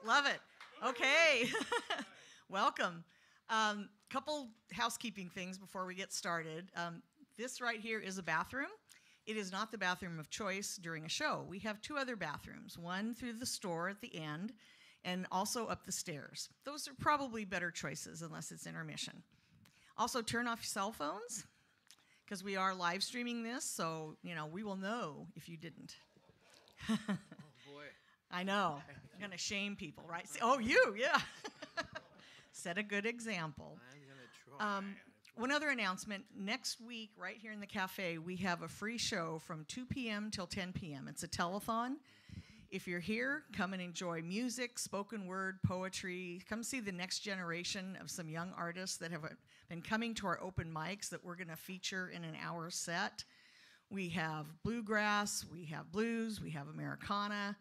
Love it. Okay. Welcome. Couple housekeeping things before we get started. This right here is a bathroom. It is not the bathroom of choice during a show. We have two other bathrooms, one through the store at the end and also up the stairs. Those are probably better choices unless it's intermission. Also, turn off your cell phones because we are live streaming this, so we will know if you didn't. Oh, boy. I know. I'm going to shame people, right? Oh, you, yeah. Set a good example. I'm going to try. One other announcement. Next week, right here in the cafe, we have a free show from 2 p.m. till 10 p.m. It's a telethon. If you're here, come and enjoy music, spoken word, poetry. Come see the next generation of some young artists that have been coming to our open mics that we're going to feature in an hour set. We have bluegrass, we have blues, we have Americana.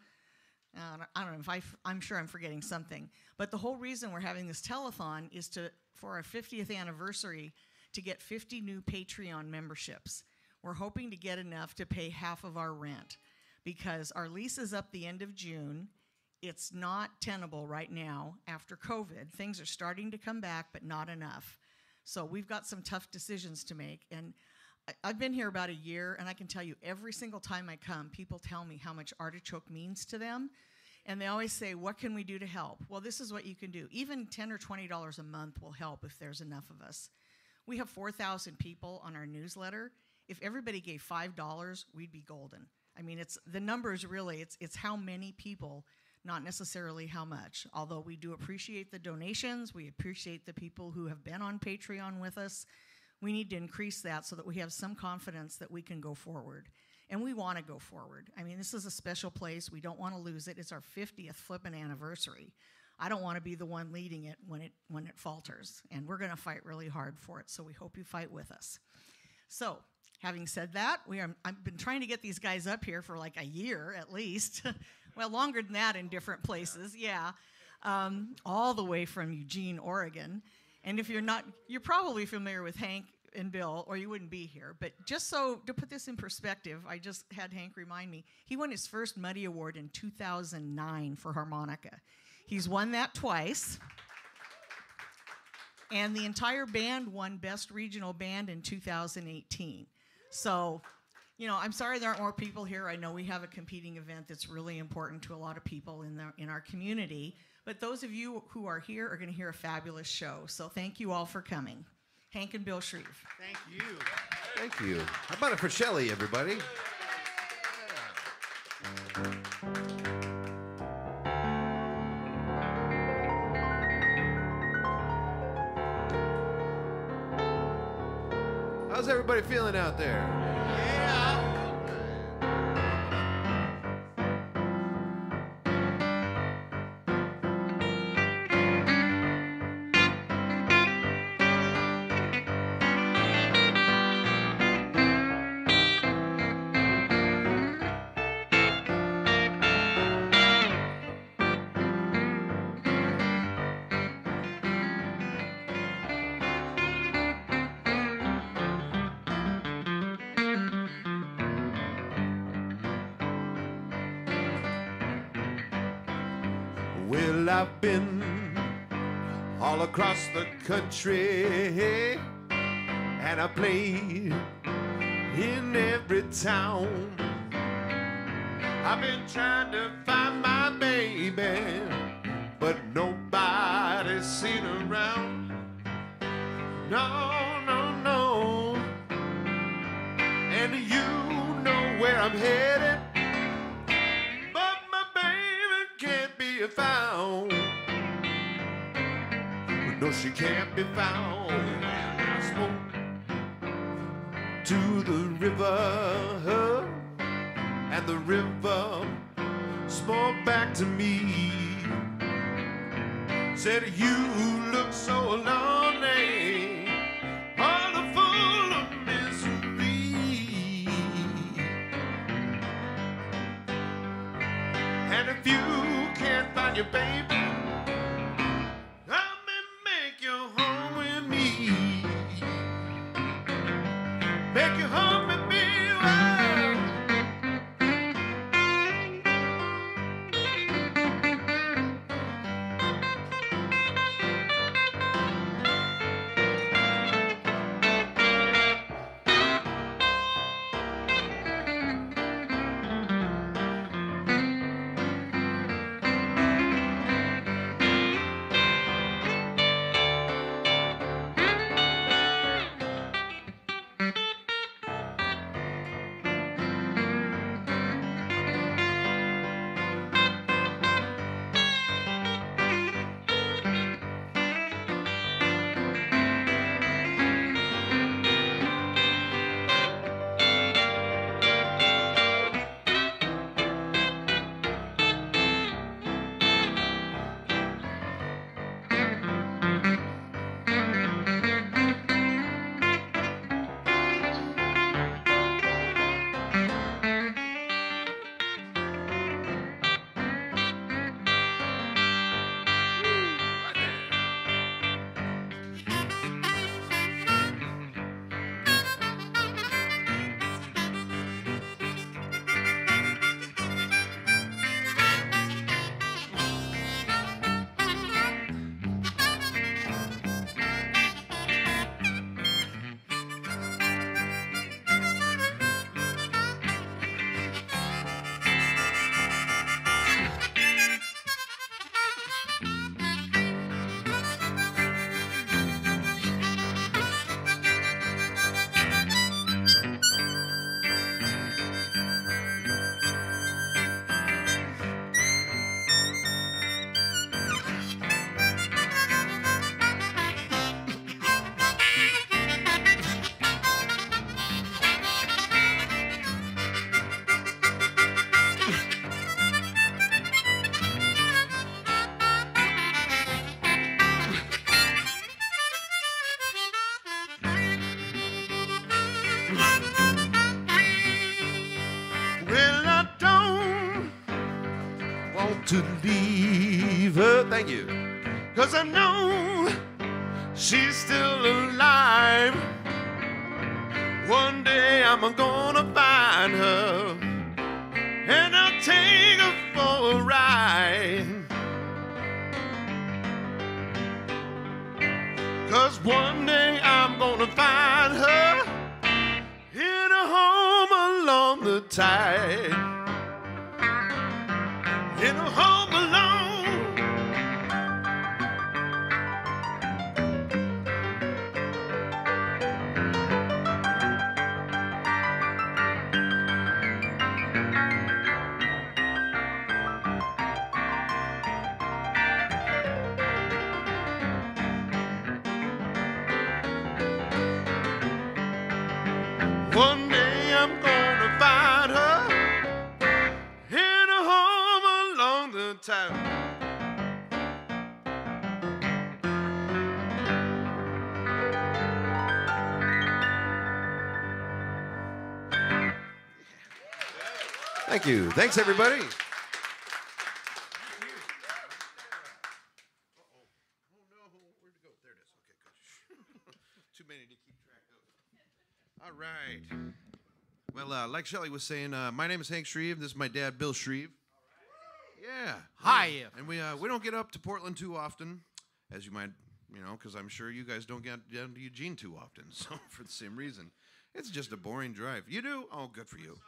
I don't know if I'm sure I'm forgetting something. But the whole reason we're having this telethon is for our 50th anniversary to get 50 new Patreon memberships. We're hoping to get enough to pay half of our rent because our lease is up the end of June. It's not tenable right now after COVID. Things are starting to come back, but not enough. So we've got some tough decisions to make. And I've been here about a year, and I can tell you every single time I come, people tell me how much Artichoke means to them. And they always say, what can we do to help? Well, this is what you can do. Even $10 or $20 a month will help if there's enough of us. We have 4,000 people on our newsletter. If everybody gave $5, we'd be golden. I mean, the numbers really, it's how many people, not necessarily how much. Although we do appreciate the donations, we appreciate the people who have been on Patreon with us. We need to increase that so that we have some confidence that we can go forward. And we want to go forward. I mean, this is a special place. We don't want to lose it. It's our 50th flippin' anniversary. I don't want to be the one leading it when it falters. And we're going to fight really hard for it. So we hope you fight with us. So, having said that, I've been trying to get these guys up here for like a year at least. Well, longer than that in different places, yeah. All the way from Eugene, Oregon. And if you're probably familiar with Hank and Bill, or you wouldn't be here. But just so, to put this in perspective, I just had Hank remind me, he won his first Muddy Award in 2009 for harmonica. He's won that twice. And the entire band won Best Regional Band in 2018. So, I'm sorry there aren't more people here. I know we have a competing event that's really important to a lot of people in our community. But those of you who are here are going to hear a fabulous show. So thank you all for coming. Hank and Bill Shreve. Thank you. Thank you. How about it for Shelley, everybody? How's everybody feeling out there? Yeah. Well, I've been all across the country, and I played in every town. I've been trying to find my baby, but nobody's seen around. No, no, no. And you know where I'm headed, but my baby can't be found. No, she can't be found. I spoke to the river, and the river spoke back to me. Said, you look so lonely, all full of misery. And if you can't find your baby, come and make your home with me. Make your home with me. want to leave her. Thank you. 'Cause I know she's still alive. One day I'm gonna find her, and I'll take her for a ride. 'Cause one day I'm gonna find her in a home along the tide. In a home alone. One day I'm gonna find her in a home along the town. Thank you. Thanks, everybody. Oh, no. Where'd it go? There it is. Okay, good. Too many to keep track of. All right. Well, like Shelley was saying, my name is Hank Shreve. This is my dad, Bill Shreve. Yeah. Hi. And we don't get up to Portland too often, as you might, because I'm sure you guys don't get down to Eugene too often. So for the same reason, it's just a boring drive. You do? Oh, good for you.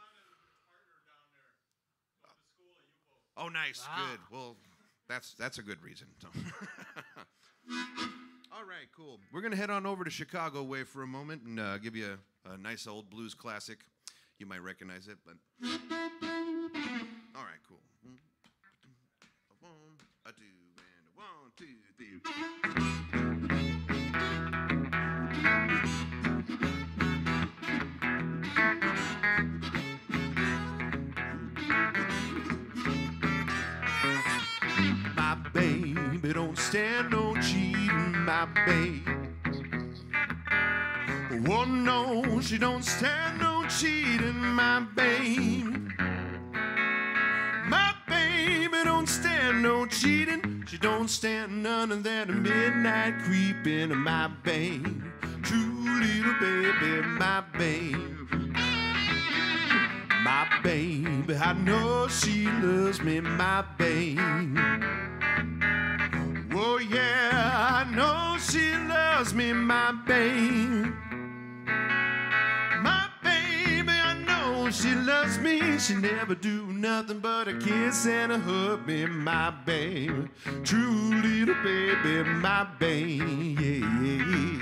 Oh, nice. Wow. Good. Well, that's a good reason. All right, cool. We're going to head on over to Chicago way for a moment and give you a nice old blues classic. You might recognize it, but... All right, cool. A one, a two, and a 1, 2, 3. My baby don't stand no cheating, my baby. Oh no, she don't stand no cheating, my baby. My baby don't stand no cheating. She don't stand none of that midnight creeping, my baby. True little baby, my baby. My baby, I know she loves me, my baby. Oh yeah, I know she loves me, my babe. My baby, I know she loves me. She never do nothing but a kiss and a hug me, my babe. True little baby, my babe. Yeah, yeah.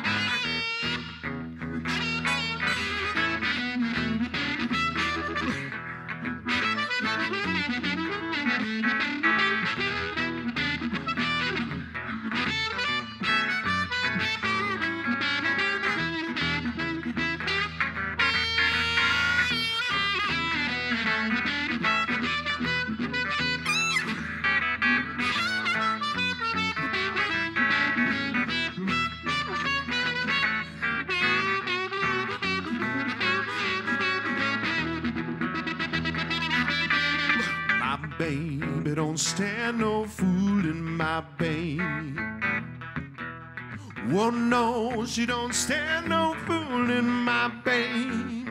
Baby, don't stand no fooling, my babe. Oh no, she don't stand no fooling, my babe.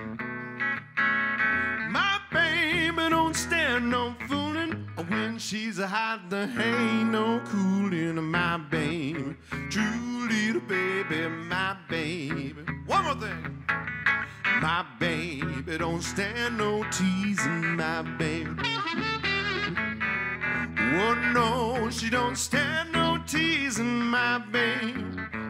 My baby don't stand no fooling. When she's hot, there ain't no cooling, my babe. True little baby, my baby. One more thing. My baby don't stand no teasing, my baby. Oh no, she don't stand no teasing, my babe.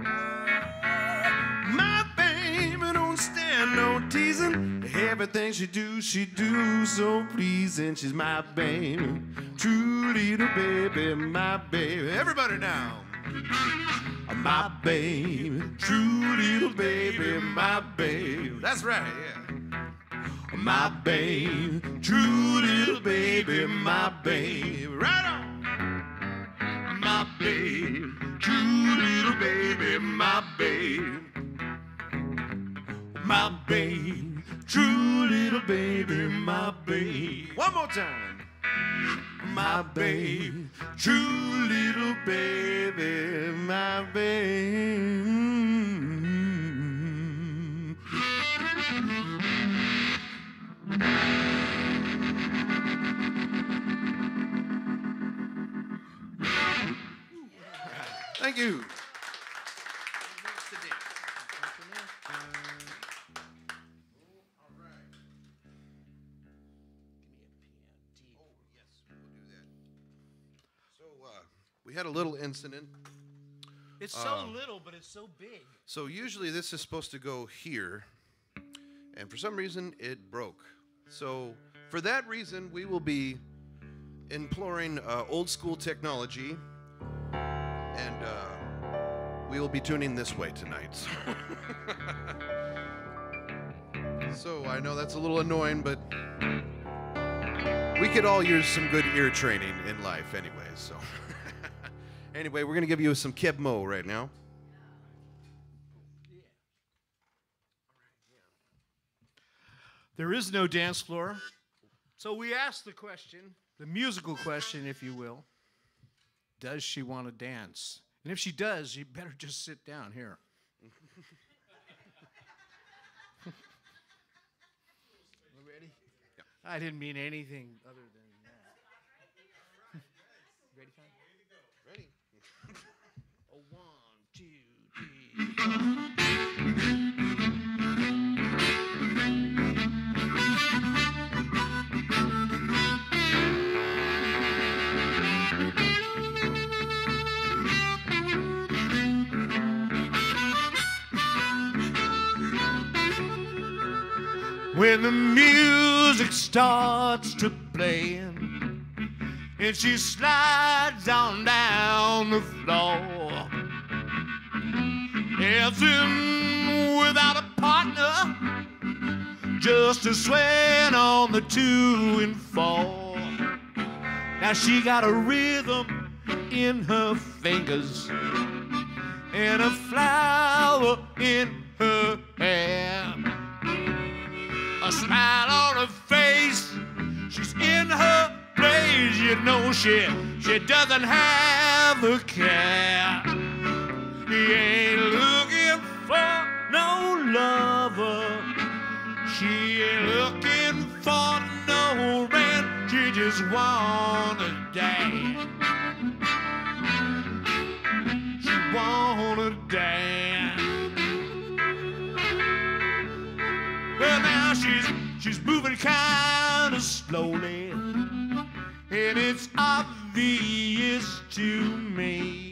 My baby don't stand no teasing. Everything she do so pleasing. She's my baby, true little baby, my baby. Everybody now. My baby, true little baby, my baby. That's right, yeah. My babe, true little baby, my babe. Right on. My babe, true little baby, my babe. My babe, true little baby, my babe. One more time. my babe, true little baby, my babe. Thank you. We had a little incident. It's so little, but it's so big. So usually this is supposed to go here, and for some reason it broke. So for that reason, we will be imploring old school technology, and we will be tuning this way tonight. So I know that's a little annoying, but we could all use some good ear training in life anyways, so. Anyway, we're going to give you some Keb Mo right now. There is no dance floor, so we asked the question, the musical question, if you will. Does she want to dance? And if she does, you better just sit down here. Ready? Yeah. I didn't mean anything other than that. Ready, Con? Ready? A 1, 2, 3, 4. When the music starts to play and she slides on down the floor, dancing without a partner, just a swaying on the 2 and 4. Now she got a rhythm in her fingers and a flower in her hair. A smile on her face, she's in her place. You know she doesn't have a care. He ain't looking for no lover. She ain't looking for no man. She just wanna dance. She wanna dance. Well, now she's moving kind of slowly, and it's obvious to me.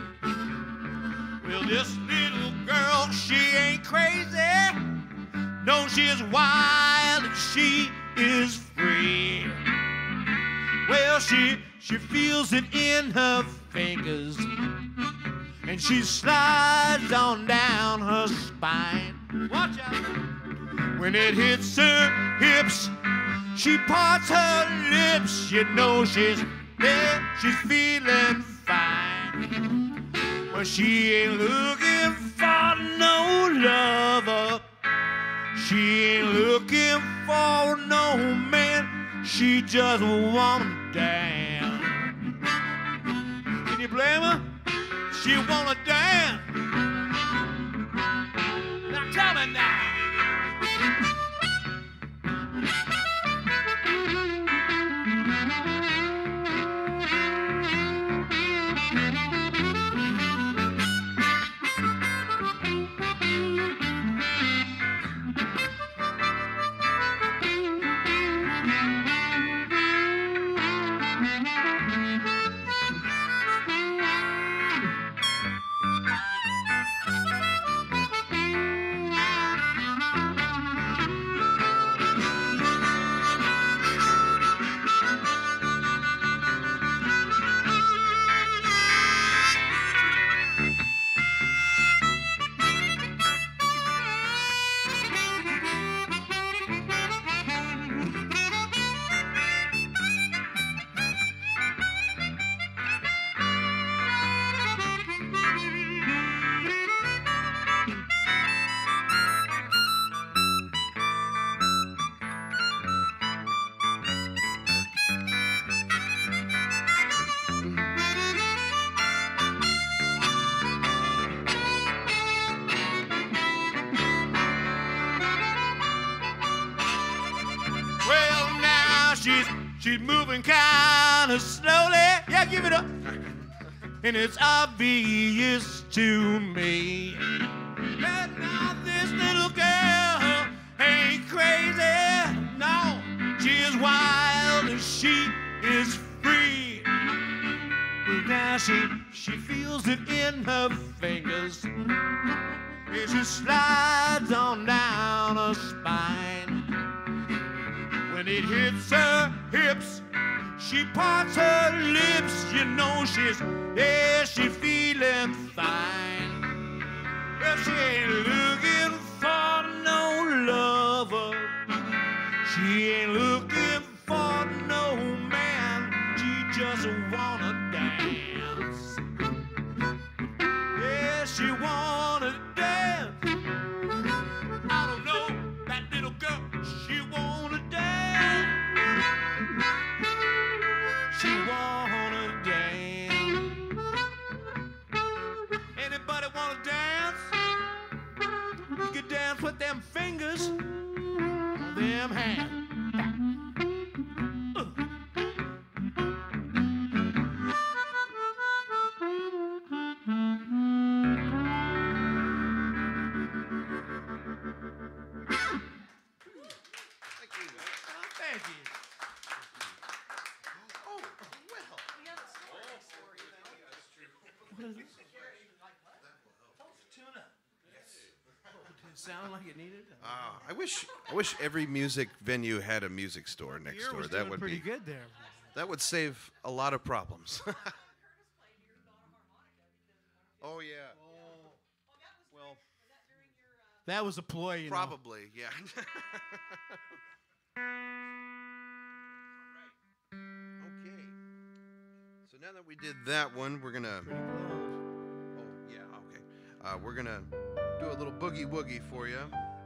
Well, this little girl, she ain't crazy. No, she is wild and she is free. Well, she feels it in her fingers, and she slides on down her spine. Watch out! When it hits her hips, she parts her lips. You know she's there, she's feeling fine. Well, she ain't looking for no lover. She ain't looking for no man. She just wanna dance. Can you blame her? She wanna dance. Now tell me now. she's moving kind of slowly. Yeah, give it up. And it's obvious to me that now this little girl ain't crazy. No, she is wild and she is free. Well, now she feels it in her fingers. It just slides on down her spine. When it hits her hips, she parts her lips. You know she's feeling fine. Well, she ain't looking for no lover. She ain't looking for no man. She just wanna dance. Yeah, she wanna dance. I don't know, that little girl, she wanna dance. She wanna dance. Anybody wanna dance? You can dance with them fingers, them hands. Thank you. Oh, well. Tuna. Did it sound like it needed? I wish every music venue had a music store next door. That would pretty be good there. That would save a lot of problems. Oh yeah. Well, That was a ploy, you know. probably, yeah. Okay. So now that we did that one, we're gonna. Oh yeah, okay. We're gonna do a little boogie woogie for you.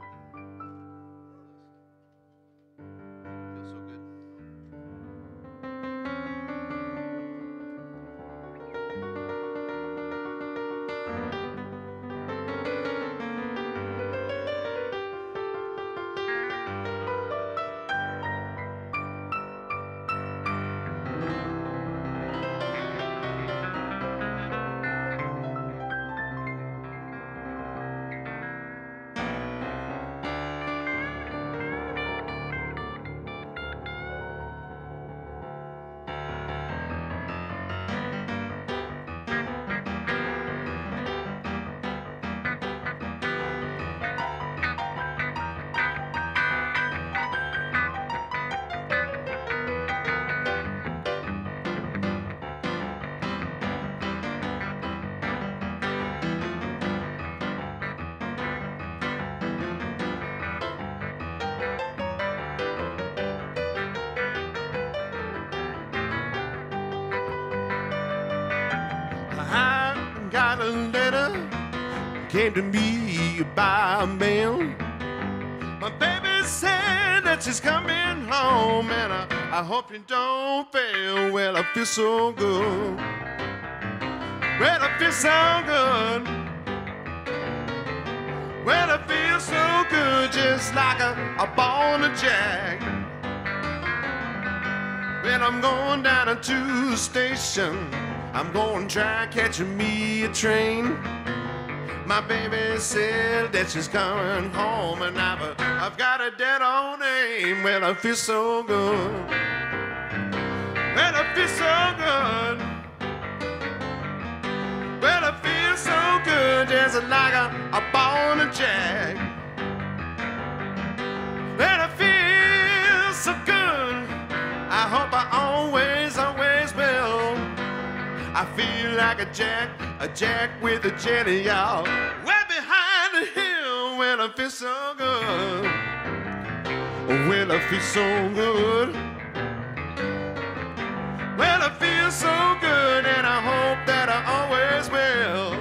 Feels so good. I got a letter came to me by mail. My baby said that she's coming home, and I hope you don't fail. Well, I feel so good. Well, I feel so good. Well, I feel so good, just like a ball and a jack. Well, I'm going down to the station. I'm going to try catching me a train. My baby said that she's coming home, and I've got a dead old name. Well, I feel so good. Well, I feel so good. Well, I feel so good, just like a ball and a jack. Well, I feel so good. I hope I always will. I feel like a jack with a jetty, y'all. Way behind the hill, well, I feel so good. Well, I feel so good. Well, I feel so good, and I hope that I always will.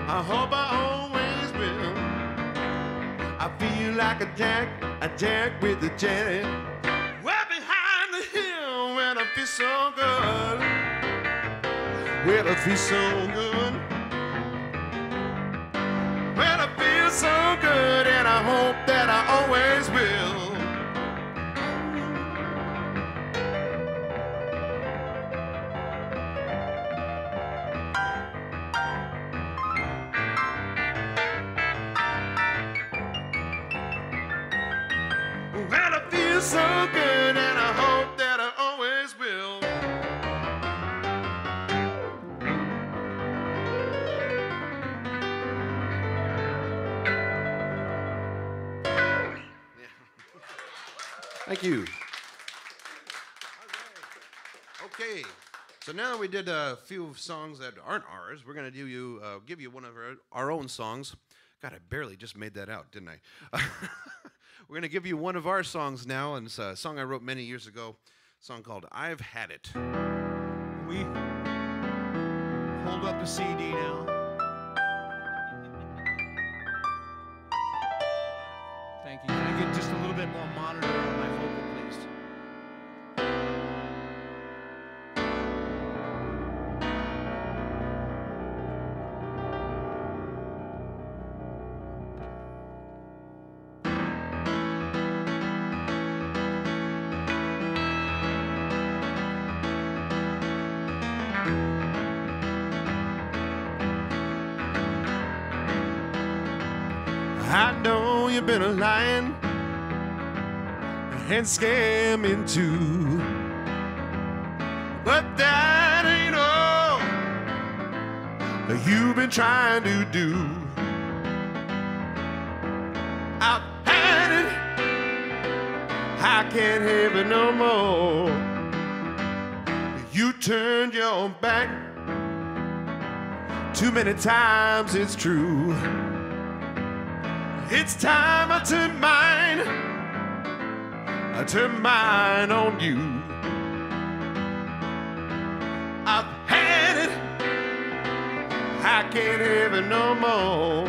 I hope I always will. I feel like a jack with a janet. Well, behind the hill, when I feel so good. Well, I feel so good. Well, I feel so good, and I hope that I always will. Well, I feel so good, and I hope that I always will. Thank you. Okay, so now that we did a few songs that aren't ours, we're going to give you one of our own songs. God, I barely just made that out, didn't I? We're going to give you one of our songs now, and it's a song I wrote many years ago, a song called I've Had It. We hold up the CD now. Thank you. Can I get just a little bit more monitor on my vocal, please? I know you've been a lying and scamming too, but that ain't all you've been trying to do. I've had it, I can't have it no more. You turned your back too many times, it's true. It's time I turn mine on you. I've had it, I can't have it no more.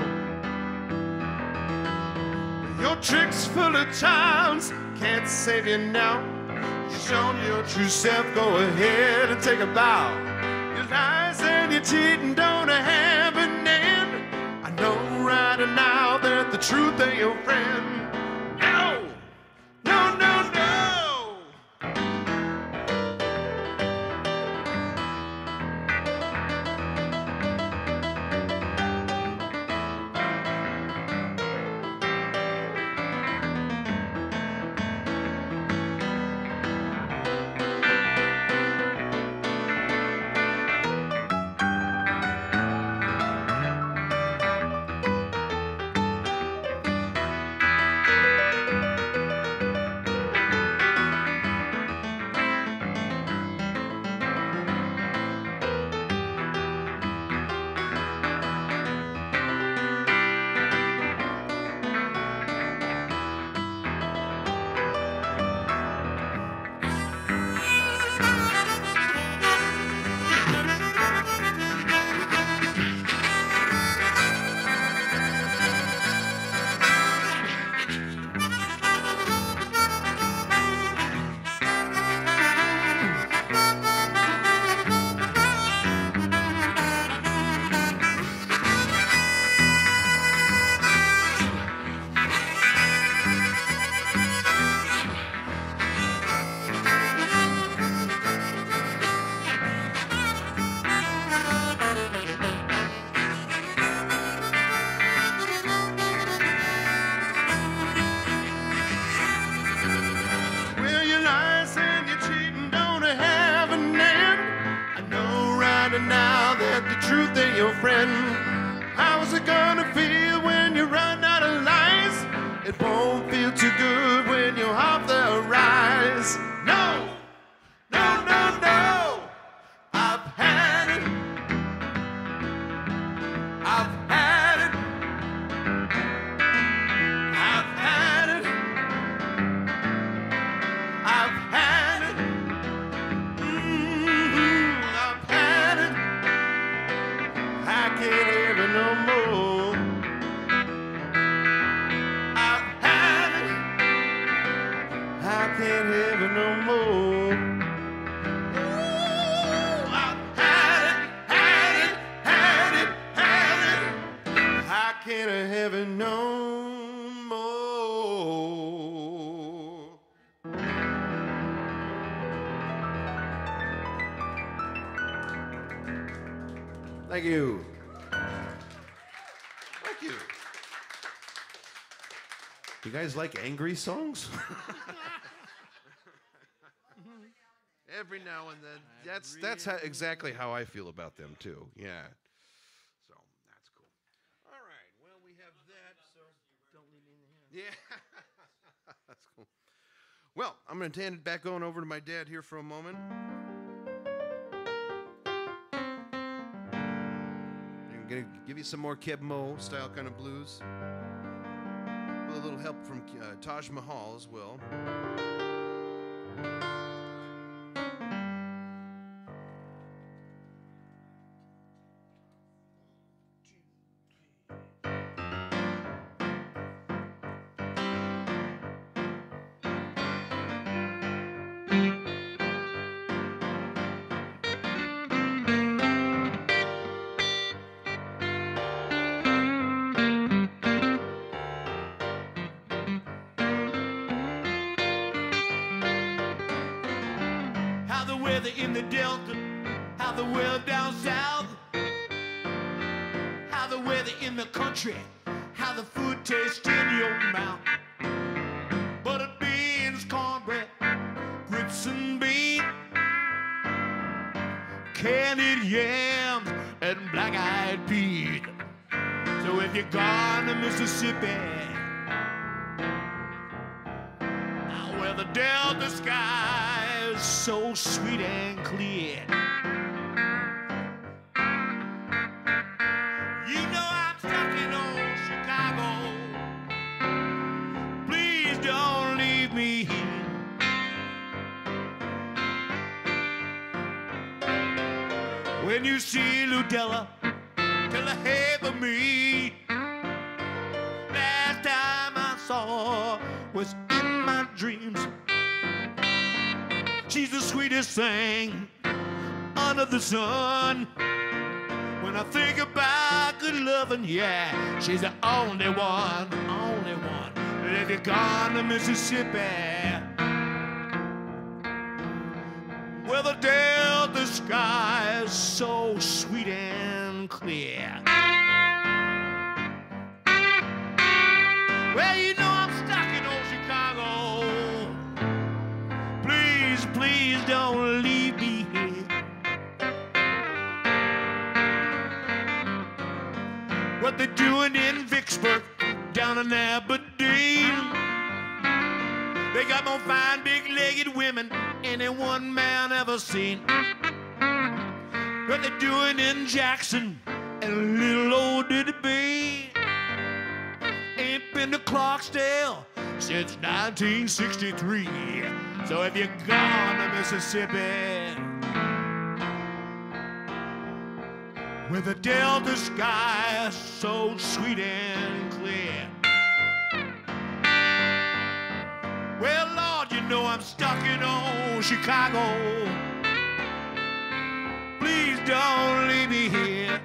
Your tricks full of charms can't save you now. You've shown your true self, go ahead and take a bow. Your lies and your cheating don't have an end. I know right now that the truth ain't your friend. No, no, no, no. Now that the truth ain't your friend, how's it gonna feel when you run out of lies? It won't feel too good when you're off the rise. No, no, no, no. I've had it. I've had it. I've had it. I've had it. I've had it. I can't have it no more. can't have it no more. Thank you. Thank you. You guys like angry songs? Every now and then. That's exactly how I feel about them too. Yeah. So that's cool. All right. Well, we have that. So don't leave me in the hand. Yeah. That's cool. Well, I'm going to hand it back over to my dad here for a moment. I'm going to give you some more Keb Mo style kind of blues. With a little help from Taj Mahal as well. In the Delta, how the weather down south, how the weather in the country, how the food tastes in your mouth. Buttered beans, cornbread, grits and beans, candied yams, and black-eyed peas. So if you're gone to Mississippi, where the Delta sky is so sweet and clear, you know I'm stuck in old Chicago. Please don't leave me here. When you see Ludella, tell her hey for me. Last time I saw her was in my dreams. She's the sweetest thing under the sun. When I think about good loving, yeah, she's the only one, only one. But if you're gone to Mississippi, where the Delta sky is so sweet and clear, well, you know I'm stuck in old Chicago. Please don't leave me here. What they're doing in Vicksburg, down in Aberdeen, they got more fine, big-legged women any one man ever seen. What they're doing in Jackson and little old did it be. Ain't been to Clarksdale since 1963. So if you're gone to Mississippi, where the Delta sky is so sweet and clear, well, Lord, you know I'm stuck in old Chicago. Please don't leave me here.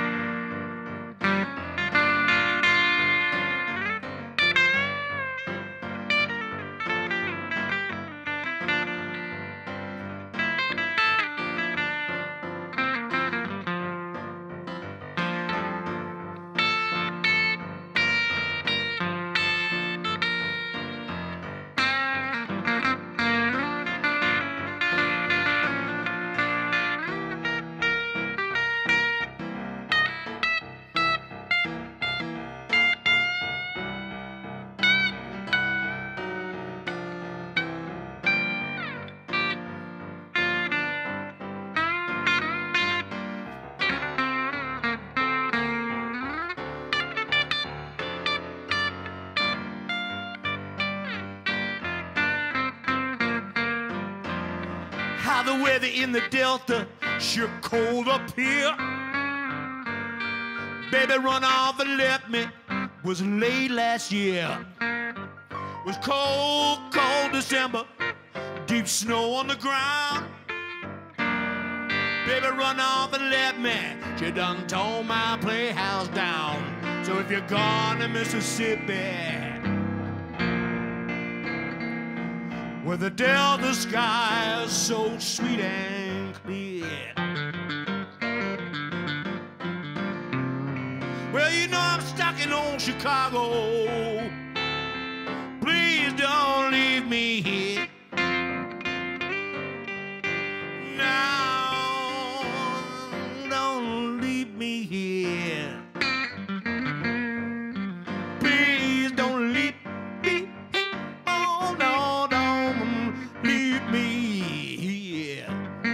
How the weather in the Delta sure cold up here. Baby, run off and left me. Was late last year. Was cold, cold December. Deep snow on the ground. Baby, run off and left me. She done tore my playhouse down. So if you're gone to Mississippi, where the Delta sky is so sweet and clear, well, you know I'm stuck in old Chicago. Please don't leave me here. No, don't leave me here. Please don't leave me here. Oh, no, don't leave me here.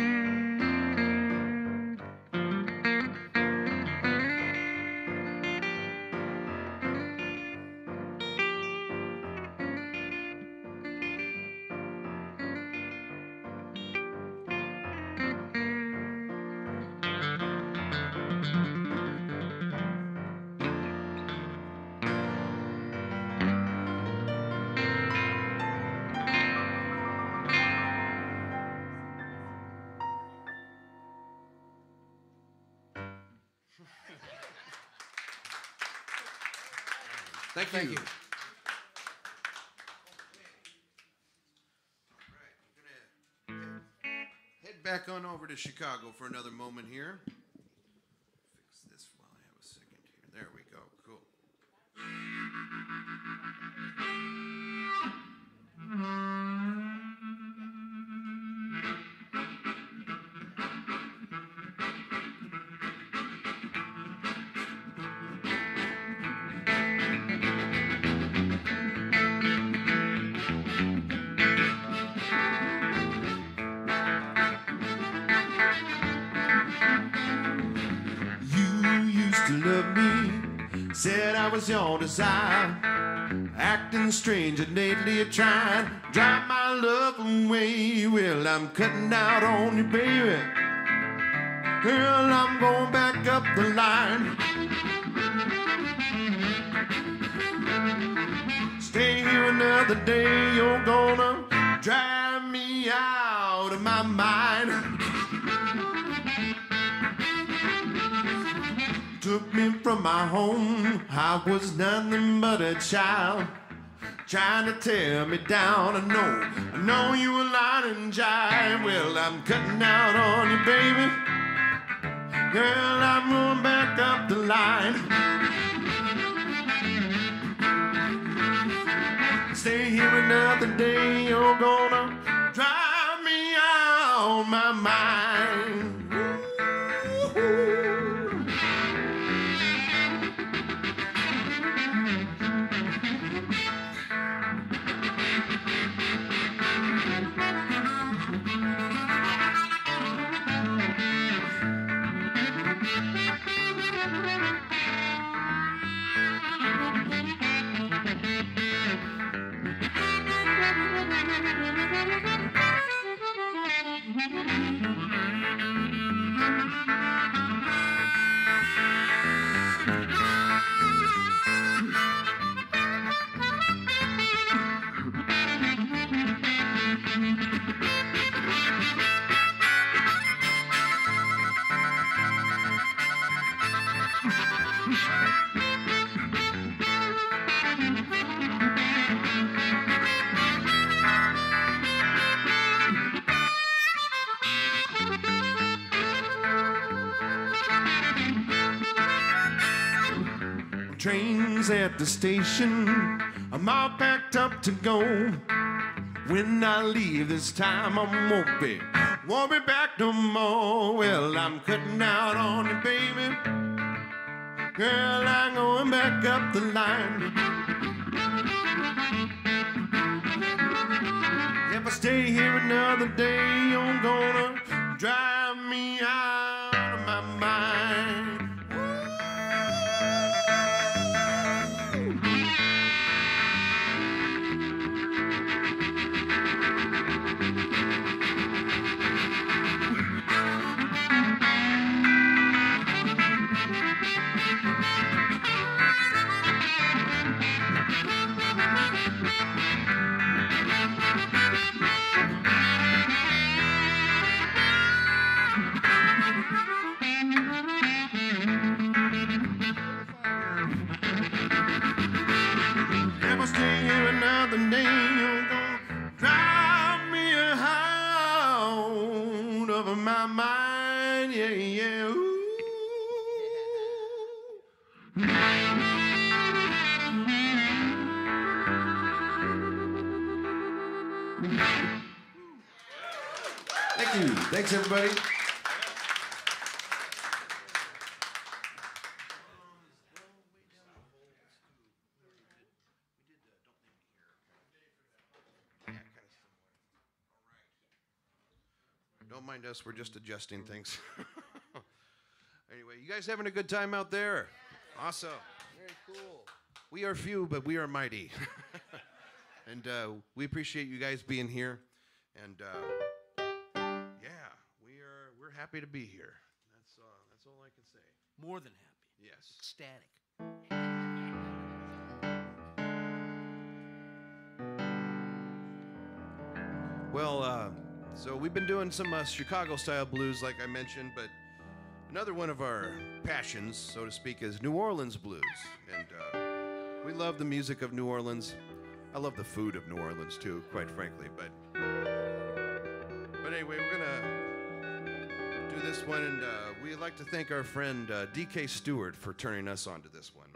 Thank you. All right, head back on over to Chicago for another moment here. Fix this while I have a second here. There we go. Cool. Love me, said I was your desire, acting strange and lately you tried to drive my love away. Well, I'm cutting out on you, baby. Girl, I'm going back up the line. Stay here another day, you're gonna drive me out of my mind. Took me from my home, I was nothing but a child, trying to tear me down. I know you were lying and jive. Well, I'm cutting out on you, baby. Girl, I'm going back up the line. Stay here another day, you're gonna drive me out my mind. Trains at the station, I'm all packed up to go. When I leave this time, I won't be back no more. Well, I'm cutting out on you, baby. Girl, I'm going back up the line. If I stay here another day, you're gonna drive me out of my mind. another day you're gonna drive me out of my mind. Yeah, yeah. Ooh. Thank you. Thanks, everybody. Don't mind us, we're just adjusting things. Anyway, you guys having a good time out there? Awesome. Very cool. We are few, but we are mighty. And we appreciate you guys being here. And yeah, we're happy to be here. That's all I can say. More than happy. Yes. Ecstatic. Well, so we've been doing some Chicago-style blues, like I mentioned, but another one of our passions, so to speak, is New Orleans blues. And we love the music of New Orleans. I love the food of New Orleans, too, quite frankly. But anyway, we're going to do this one, and we'd like to thank our friend D.K. Stewart for turning us on to this one.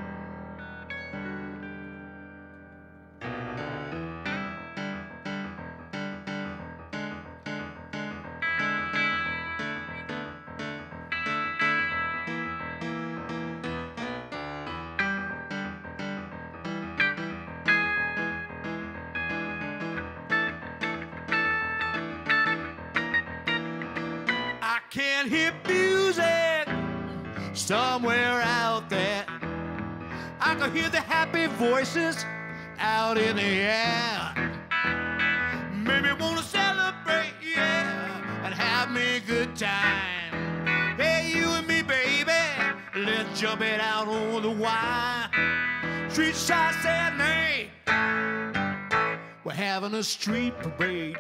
Can't hear music somewhere out there. I can hear the happy voices out in the air. Maybe wanna celebrate, yeah, and have me a good time. Hey, you and me, baby, let's jump it out on the wire. Street side serenade, we're having a street parade.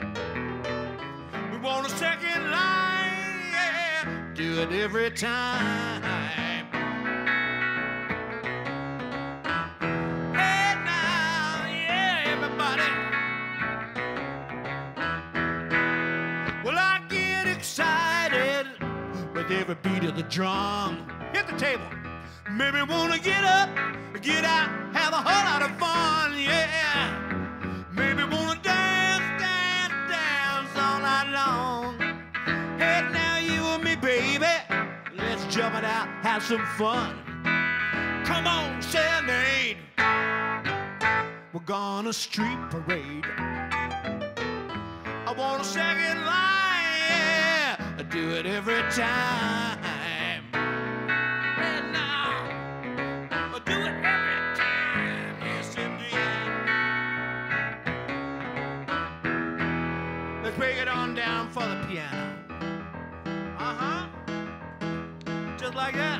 We want a second line, do it every time. Hey now, yeah, everybody. Well, I get excited with every beat of the drum. Hit the table. Maybe wanna get up, get out, have a whole lot of fun, yeah. Maybe wanna dance, dance, dance all night long. Hey now, you and me, baby, let's jump it out, have some fun. Come on, serenade. We're gonna street parade. I want a second line, yeah. I do it every time. And now, I do it every time. Yes, indeed. Let's break it on down for the piano. Just like that.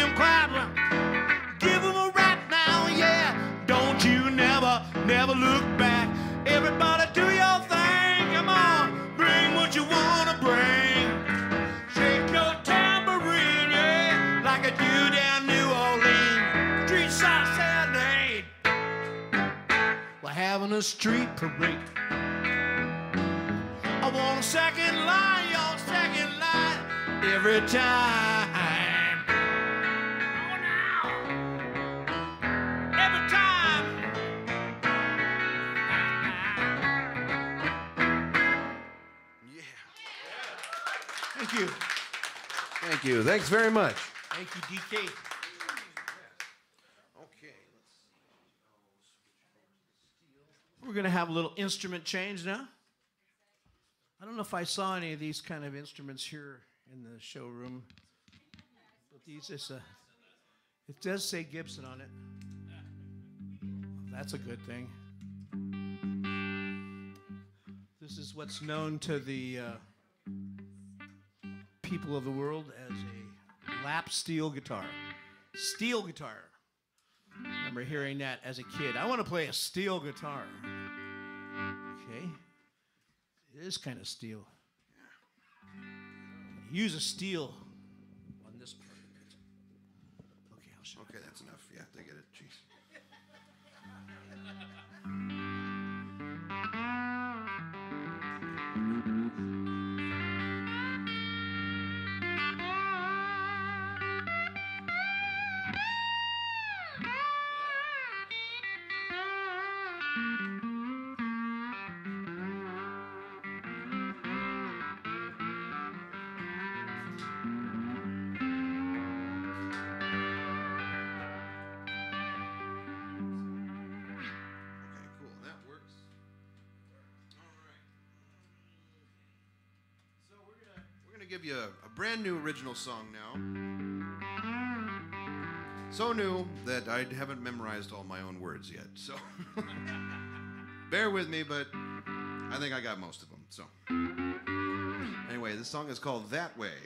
him quiet. Give him a rap now, yeah. Don't you never look back. Everybody do your thing. Come on, bring what you wanna bring. Shake your tambourine, yeah, like I do down New Orleans. Street side serenade. We're having a street parade. I want a second line, your second line every time. Oh, now. Every time. Yeah. Thank you. Thank you. Thanks very much. Thank you, DK. Okay. We're going to have a little instrument change now. I don't know if I saw any of these kind of instruments here in the showroom, but these it does say Gibson on it. That's a good thing. This is what's known to the people of the world as a lap steel guitar. Steel guitar. I remember hearing that as a kid. I want to play a steel guitar. Okay. It is kind of steel. Use a steel on this part of it. Okay, I'll show you. Okay, that's enough. Yeah, they get it. Jeez. Give you a brand new original song now. So new that I haven't memorized all my own words yet. So bear with me, but I think I got most of them. So anyway, this song is called That Way.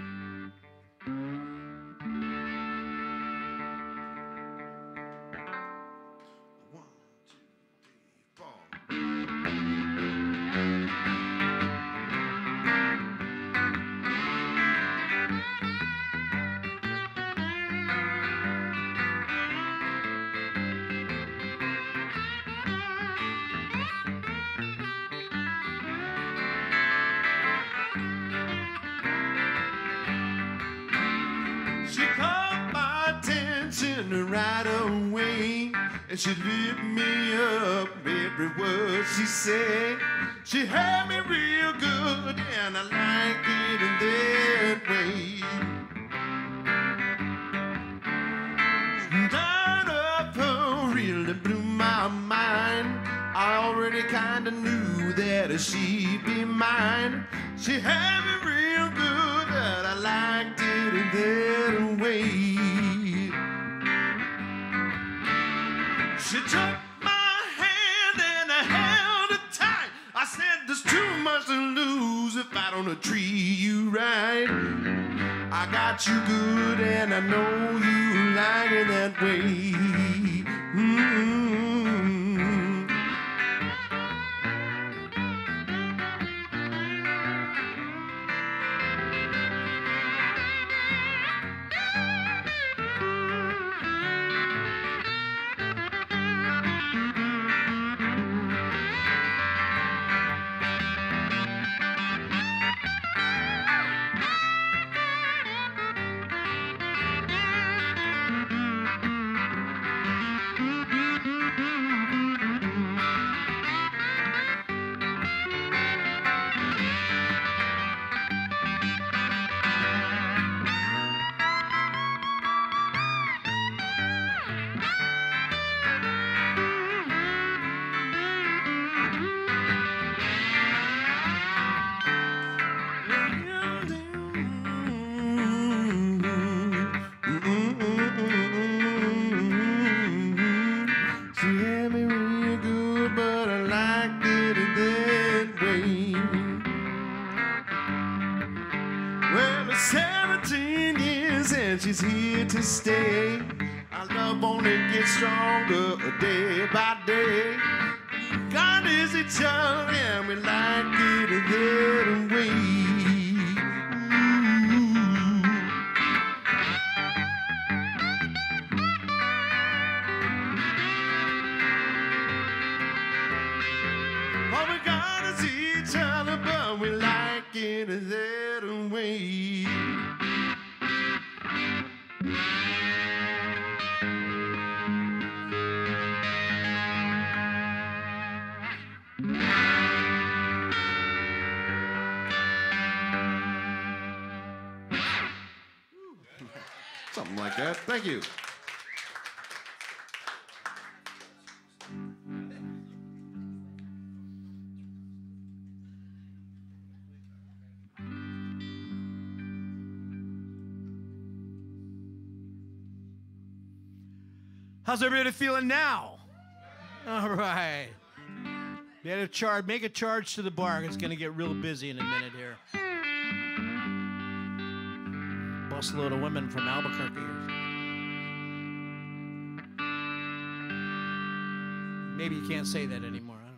Right away, and she lit me up every word she said. She had me real good, and I liked it in that way. That of her really blew my mind. I already kinda knew that she'd be mine. She had me real good, and I liked it in that way. She took my hand and I held it tight. I said, there's too much to lose if I don't treat you right. I got you good and I know you like it that way. here to stay. Our love only gets stronger day by day. God is eternal and we like it that way. Oh, my God is eternal, but we like it that way. Something like that. Thank you. How's everybody feeling now? All right. Make a charge to the bar. It's going to get real busy in a minute here. Busload of women from Albuquerque here. Maybe you can't say that anymore. I don't know.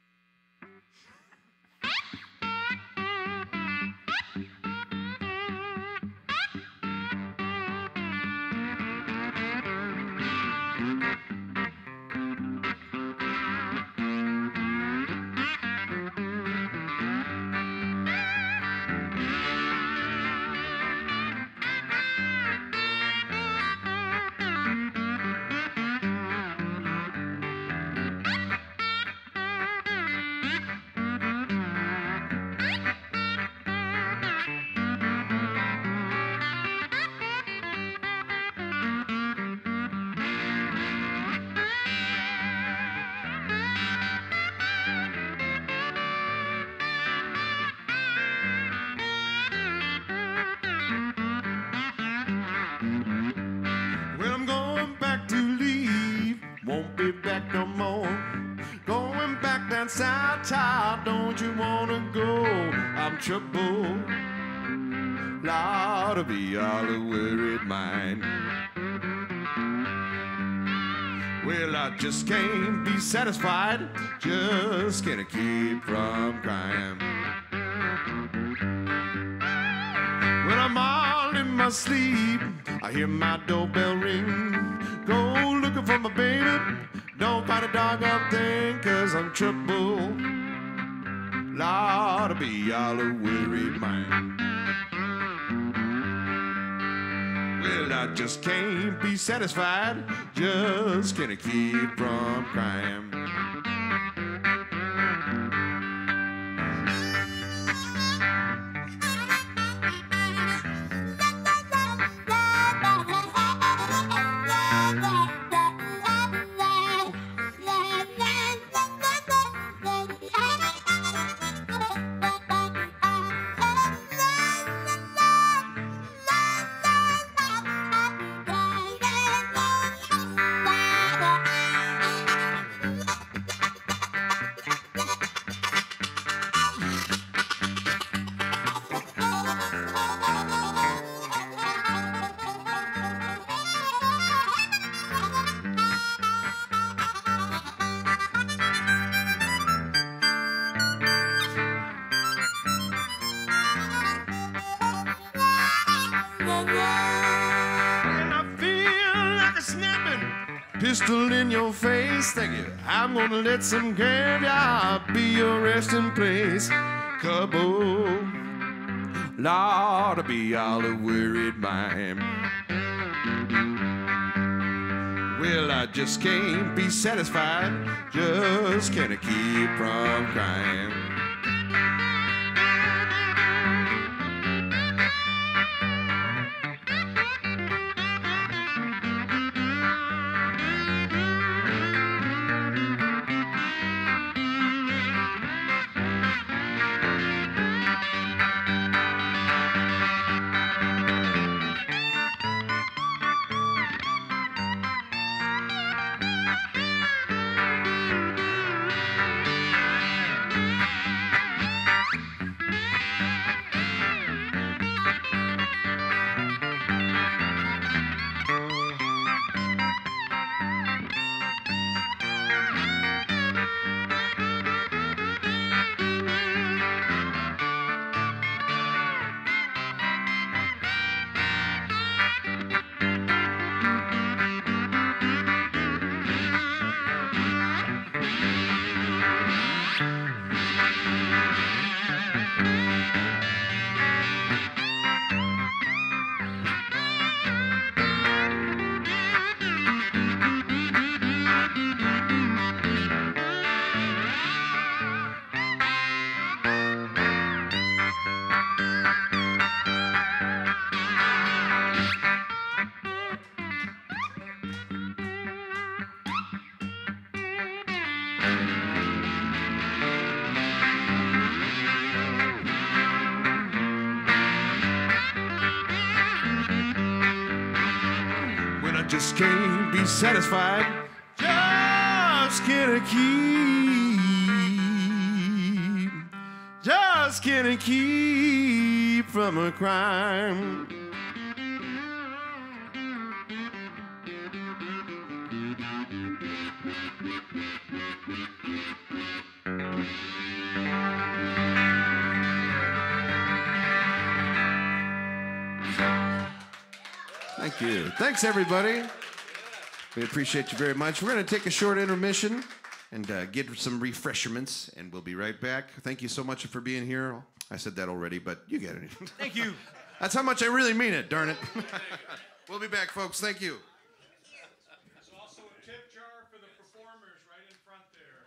Well, I'm going back to leave, won't be back no more. Going back down south, child, don't you wanna go? I'm troubled, Lord, to be all a worried mind. Well, I just can't be satisfied, just can't keep from crying. Well, I'm all in my sleep, I hear my doorbell ring. Go looking for my baby, don't find a doggone thing, 'cause I'm troubled, Lord, to be all a worried mind. Well, I just can't be satisfied, just can't keep from crying. Pistol in your face, thank you. I'm gonna let some graveyard be your resting place. Couple, Lord, to be all a worried mind. Well, I just can't be satisfied, just can't keep from crying. When I just can't be satisfied, just can't keep from a crime. Thank you. Thanks, everybody. We appreciate you very much. We're going to take a short intermission and get some refreshments, and we'll be right back. Thank you so much for being here. I said that already, but you get it. Thank you. That's how much I really mean it, darn it. We'll be back, folks. Thank you. There's also a tip jar for the performers right in front there.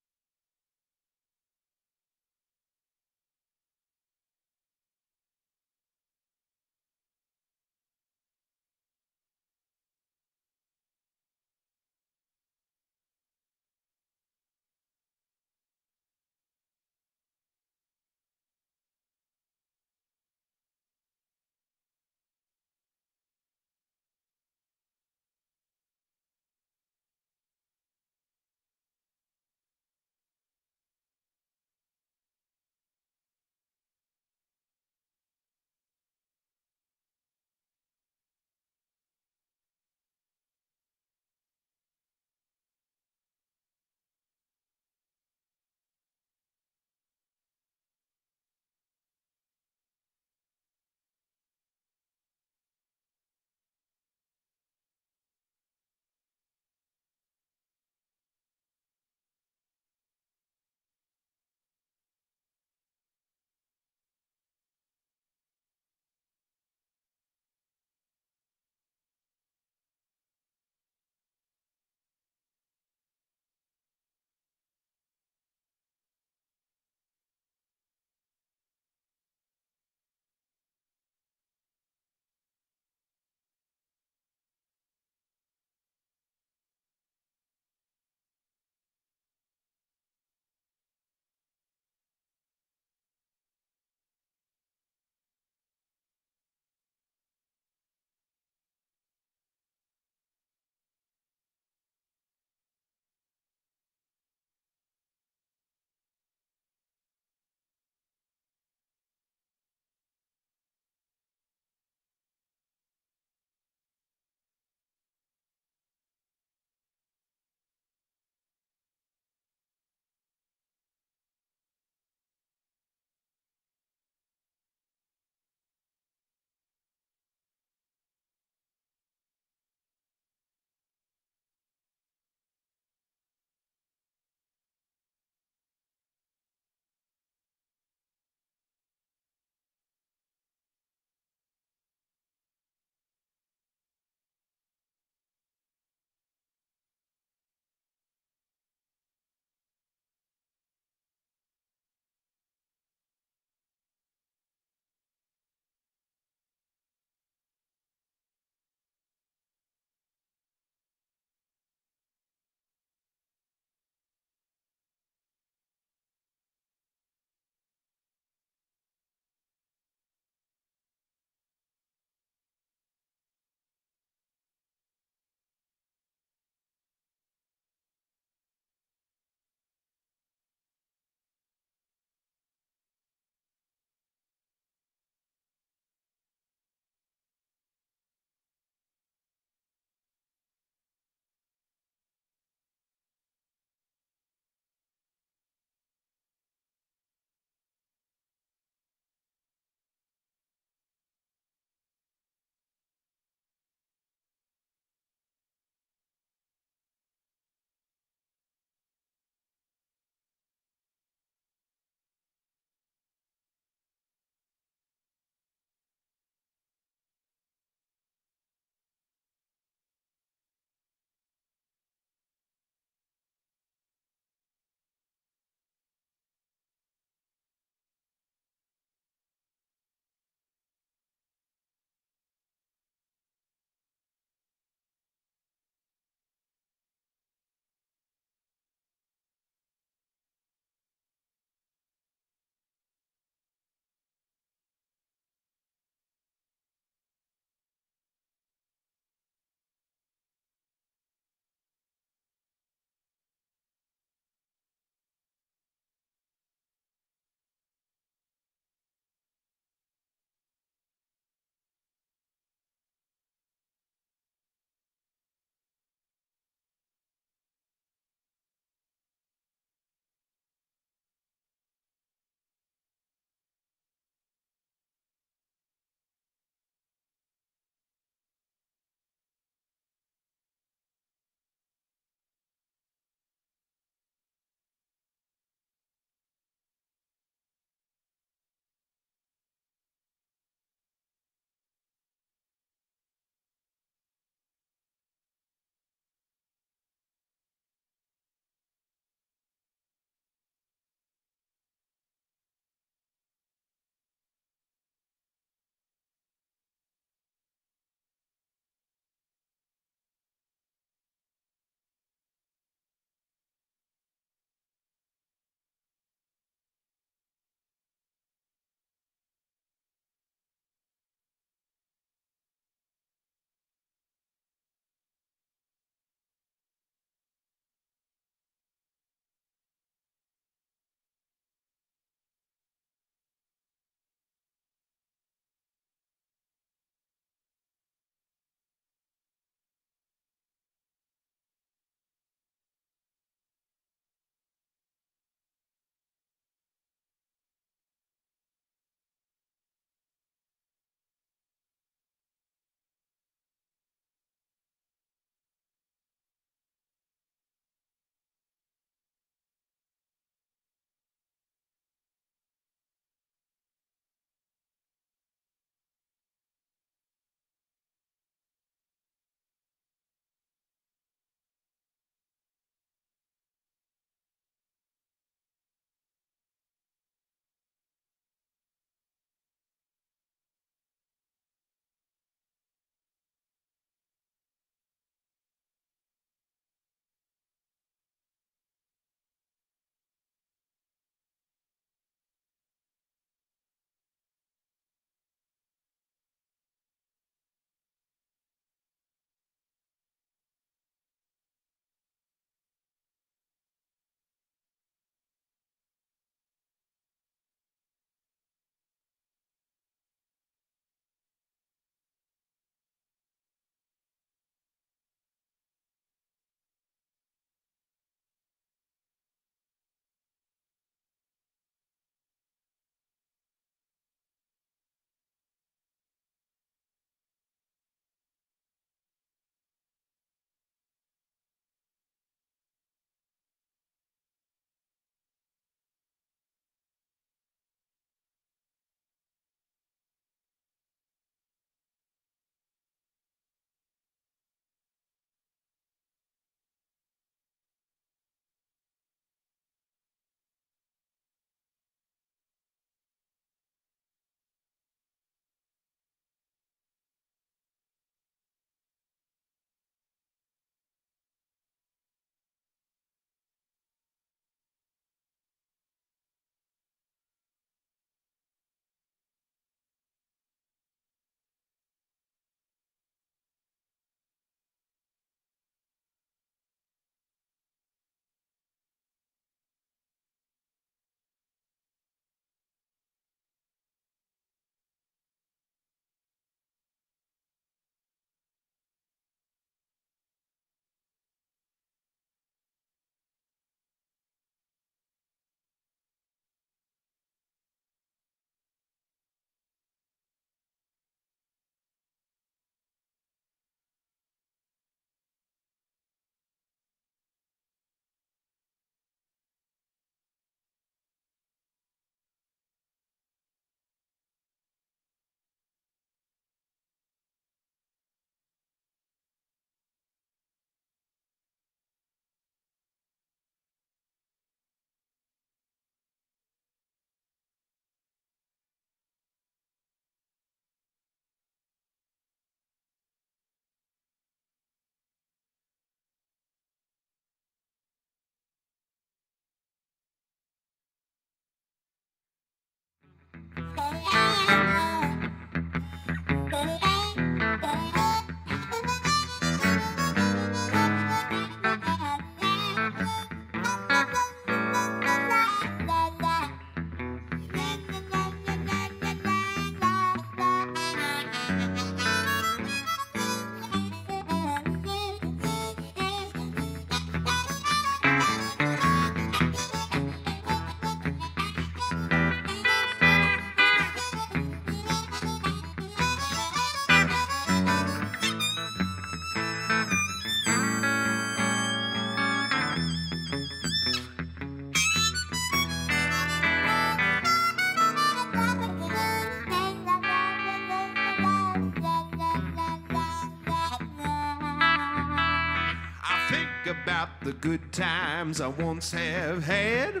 About the good times I once have had.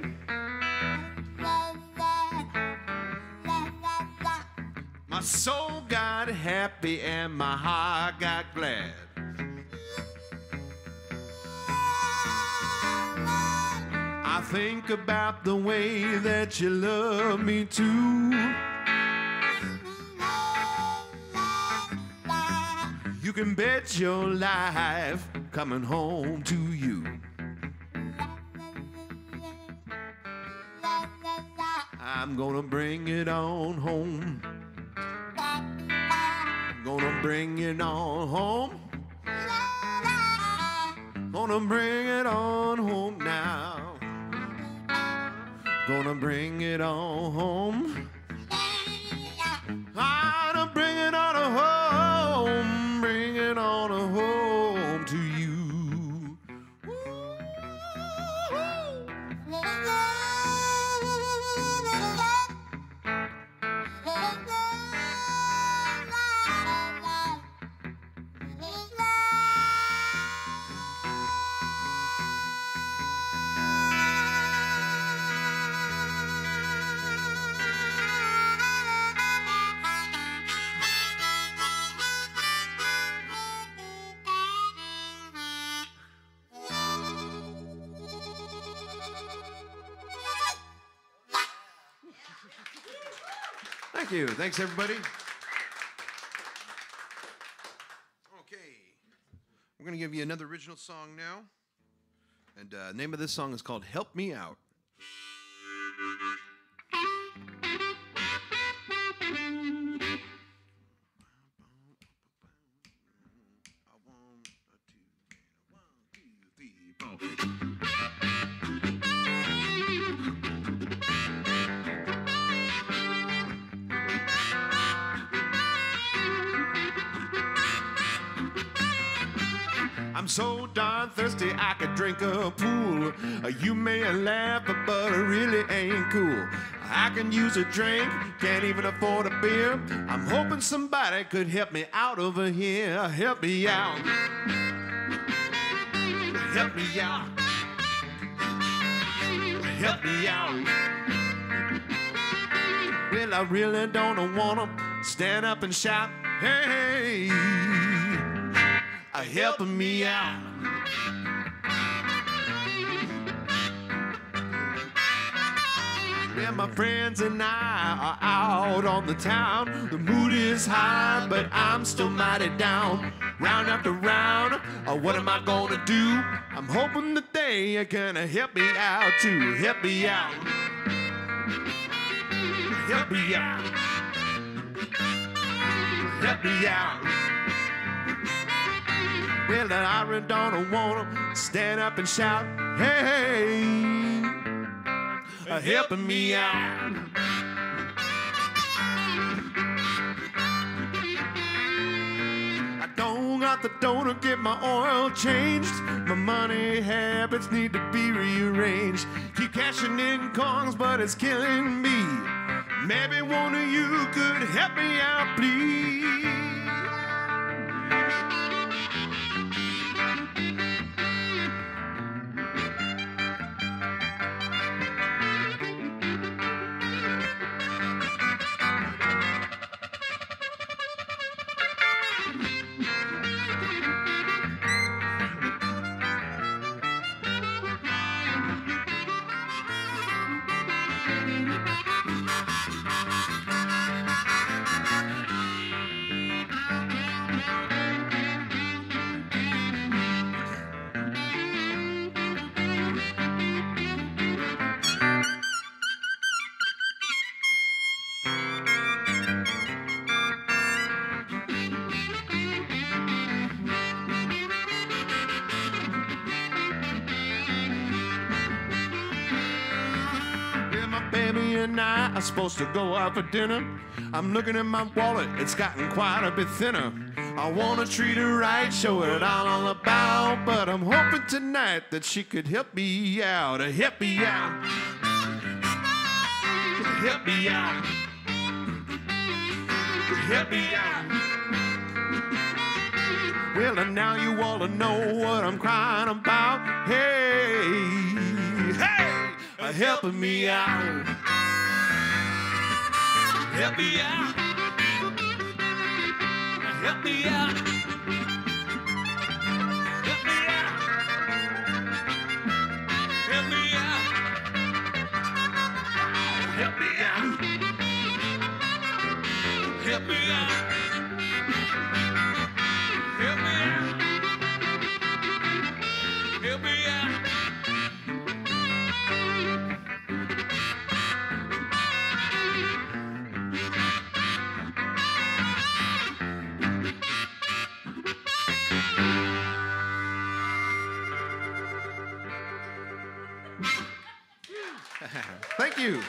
My soul got happy and my heart got glad. I think about the way that you love me too. You can bet your life coming home to you. I'm gonna bring it on home. Gonna bring it on home. Gonna bring it on home now. Gonna bring it on home. Gonna bring it on home. Bring it on home to you. Thank you. Thanks, everybody. Okay. We're going to give you another original song now. And the name of this song is called Help Me Out. I'm so darn thirsty I could drink a pool. You may laugh, but it really ain't cool. I can use a drink, can't even afford a beer. I'm hoping somebody could help me out over here. Help me out. Help me out. Help me out. Well, I really don't wanna stand up and shout, hey, helping me out. Yeah, my friends and I are out on the town. The mood is high, but I'm still mighty down. Round after round, what am I gonna do? I'm hoping that they are gonna help me out too. Help me out. Help me out. Help me out. Well, I really don't wanna stand up and shout, hey, helping me out. I don't got the dough to get my oil changed. My money habits need to be rearranged. Keep cashing in coins, but it's killing me. Maybe one of you could help me out, please. baby and I are supposed to go out for dinner. I'm looking at my wallet, it's gotten quite a bit thinner. I wanna treat her right, show her what I'm all about, but I'm hoping tonight that she could help me out, help me out, help me out, help me out. Well, and now you all know what I'm crying about. Hey, hey, helping me out, help me out. Help me out. Help me out. Help me out. Help me out. Help me out. Help me out. Help me out. Thank you.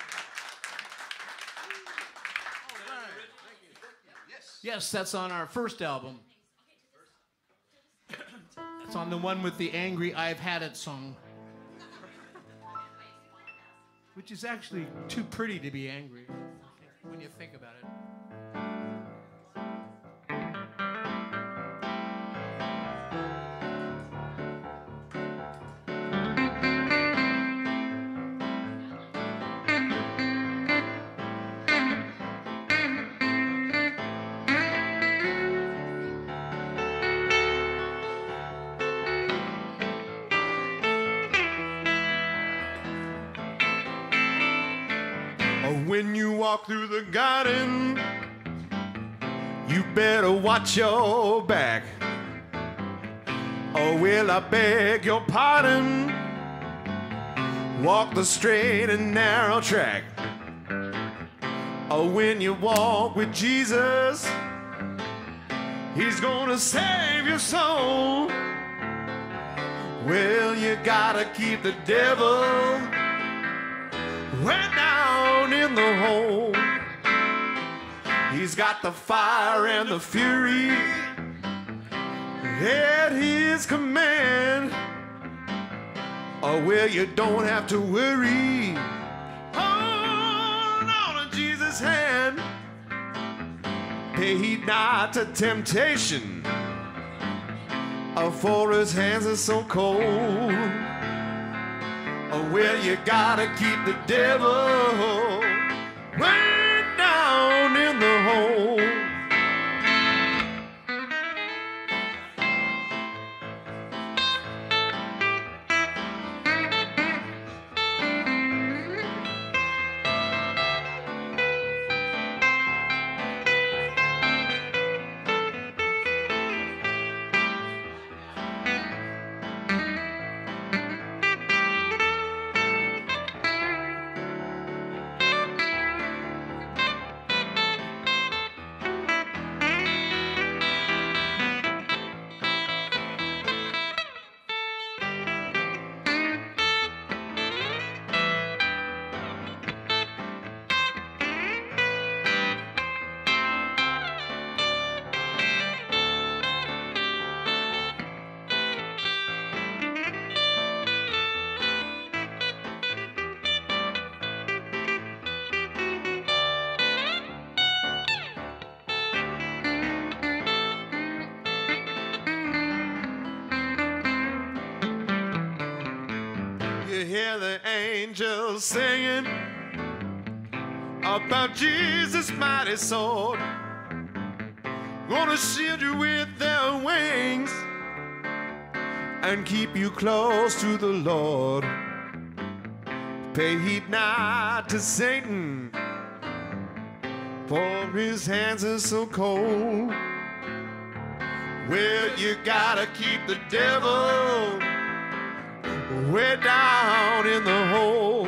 Yes, that's on our first album. That's on the one with the angry I've Had It song. Which is actually too pretty to be angry when you think about it. When you walk through the garden, you better watch your back. Or will I beg your pardon? Walk the straight and narrow track. Or when you walk with Jesus, He's gonna save your soul. Well, you gotta keep the devil way down in the hole. He's got the fire and the fury at his command. Oh, well, you don't have to worry. Hold on to Jesus' hand. Pay heed not to temptation, for his hands are so cold. Well, you gotta keep the devil way down in the hole. You hear the angels singing about Jesus' mighty sword. Gonna shield you with their wings and keep you close to the Lord. Pay heed not to Satan, for his hands are so cold. Well, you gotta keep the devil way down in the hole.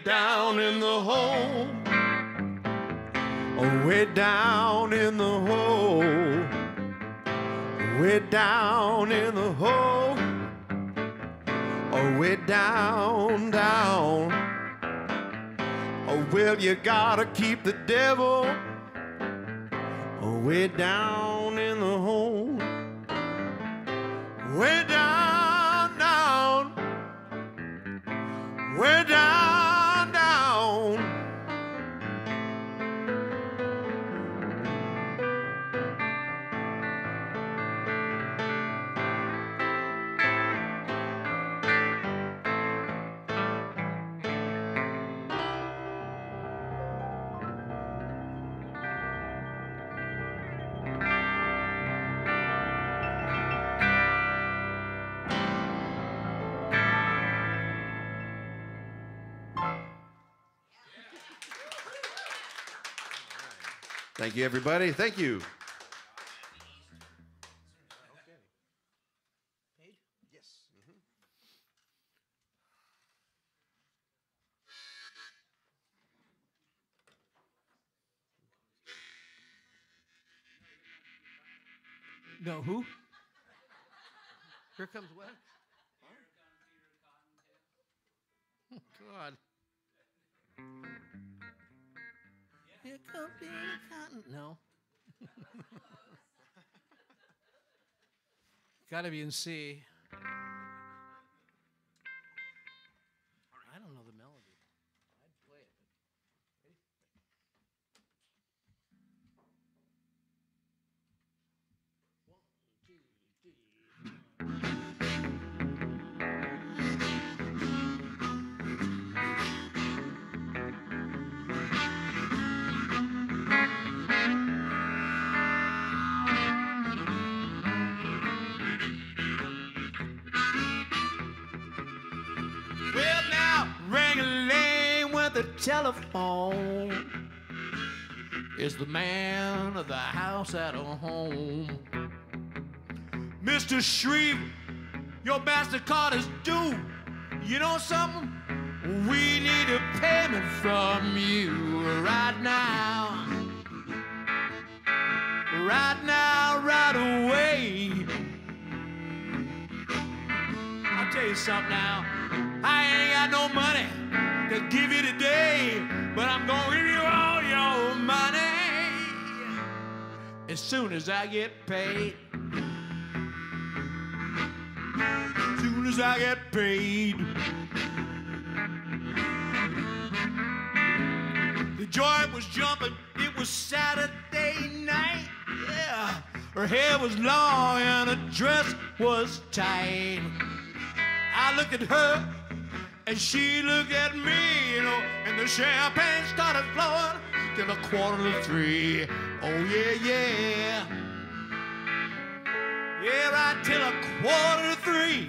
down in the hole. Oh, way down in the hole. Way down in the hole. Oh, way down, down. Oh, well, you gotta keep the devil way down in the hole. Way down, down. Way down, down. Thank you, everybody. Thank you. Yes. No, who? Here comes what? Oh, God. Here comes Peter Cotton. No. Gotta be in C. I don't know the melody. I'd play it. Ready? One, two, three. Well, now, ring-a-ling with the telephone. Is the man of the house at home? Mr. Shreve, your MasterCard is due. You know something? We need a payment from you right now. Right now, right away. I'll tell you something now. I ain't got no money to give you today, but I'm gonna give you all your money as soon as I get paid. As soon as I get paid. The joint was jumping, it was Saturday night, yeah. Her hair was long and her dress was tight. I looked at her and she looked at me, you know, and the champagne started flowing till 2:45. Oh, yeah, yeah. Yeah, right till 2:45.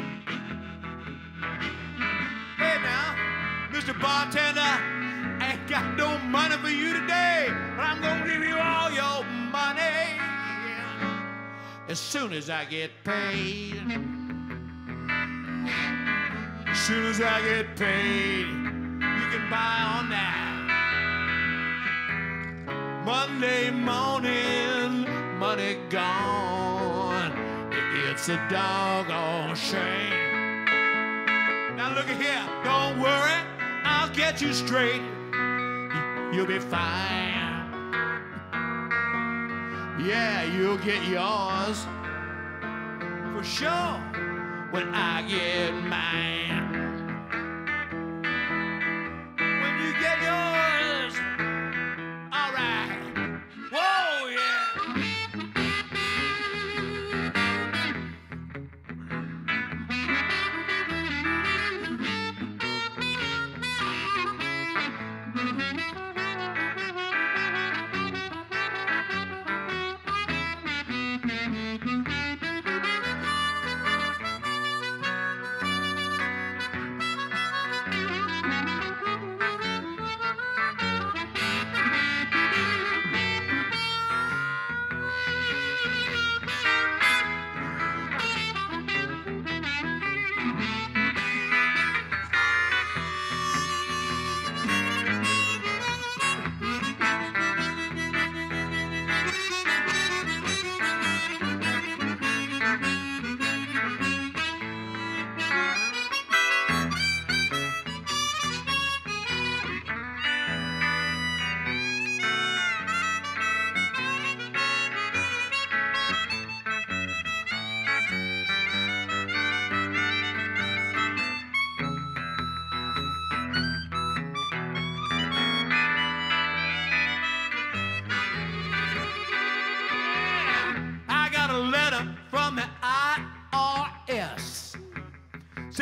Hey, now, Mr. Bartender, I ain't got no money for you today, but I'm gonna give you all your money as soon as I get paid. As soon as I get paid, you can buy on now. Monday morning, money gone. It's a doggone shame. Now look at here, don't worry, I'll get you straight. You'll be fine. Yeah, you'll get yours for sure when I get mine. When you get yours, all right. Whoa, yeah.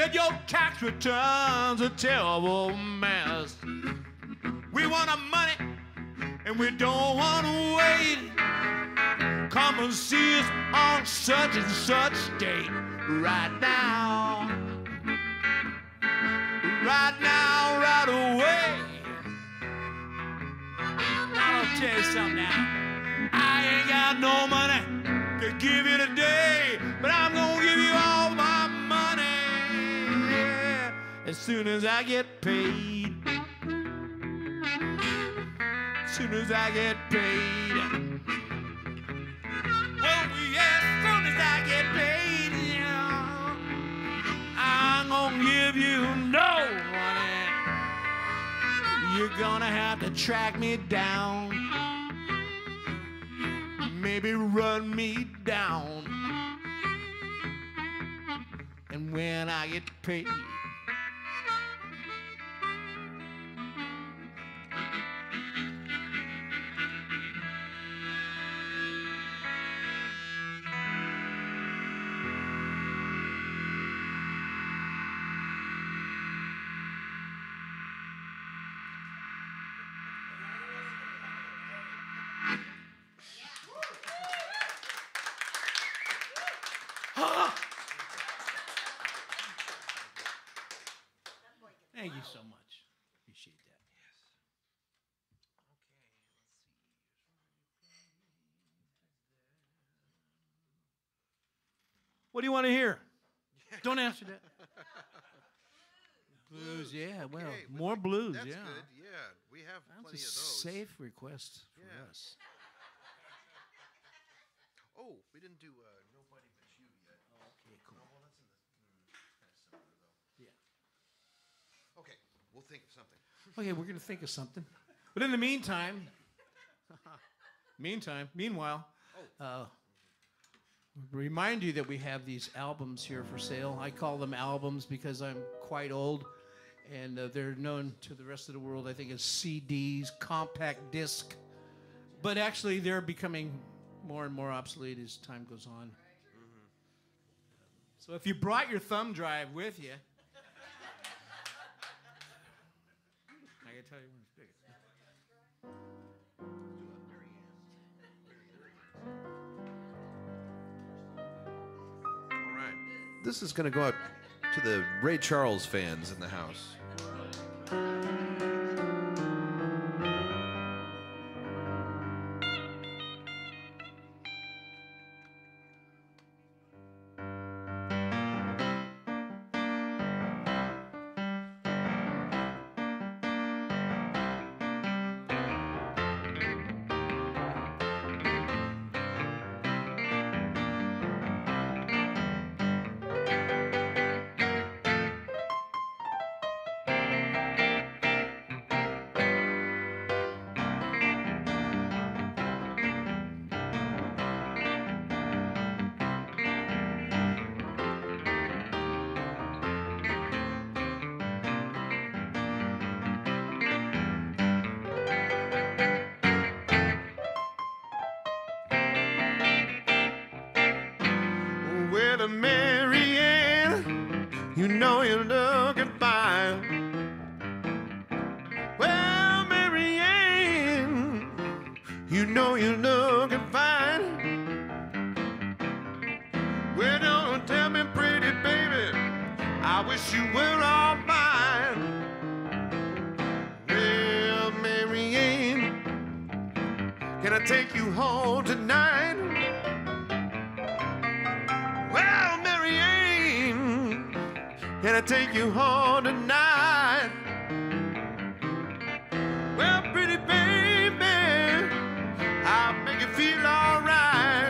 said your tax returns a terrible mess. We want our money and we don't want to wait. Come and see us on such and such date. Right now, right away. I'll tell you something now. I ain't got no money to give you today, but I'm gonna give you all my money, yeah, as soon as I get paid. As soon as I get paid. Well, yeah, as soon as I get paid, yeah, I'm gonna give you no money. You're gonna have to track me down, maybe run me down. And when I get paid, thank you so much. Appreciate that. Yes. What do you want to hear? Don't answer that. Blues, yeah. Well, Okay, more blues, That's yeah. good. Yeah, we have That's plenty a of those. safe request for Yeah. us. Oh, we didn't do Nobody But You yet. Okay, cool. Oh, well, that's in the kind of similar though. Yeah. Okay, we'll think of something. Okay, we're going to think of something. But in the meantime, meanwhile, remind you that we have these albums here for sale. I call them albums because I'm quite old, and they're known to the rest of the world, I think, as CDs, compact disc. But actually, they're becoming more and more obsolete as time goes on. So if you brought your thumb drive with you, I can tell you when it's big. All right. This is going to go out to the Ray Charles fans in the house. Well, Mary Ann, you know you're looking fine. Well, Mary Ann, you know you're looking fine. Well, don't tell me, pretty baby, I wish you were all mine. Well, Mary Ann, can I take you home tonight? Well, Mary Ann, can I take you home tonight? Well, pretty baby, I'll make you feel all right.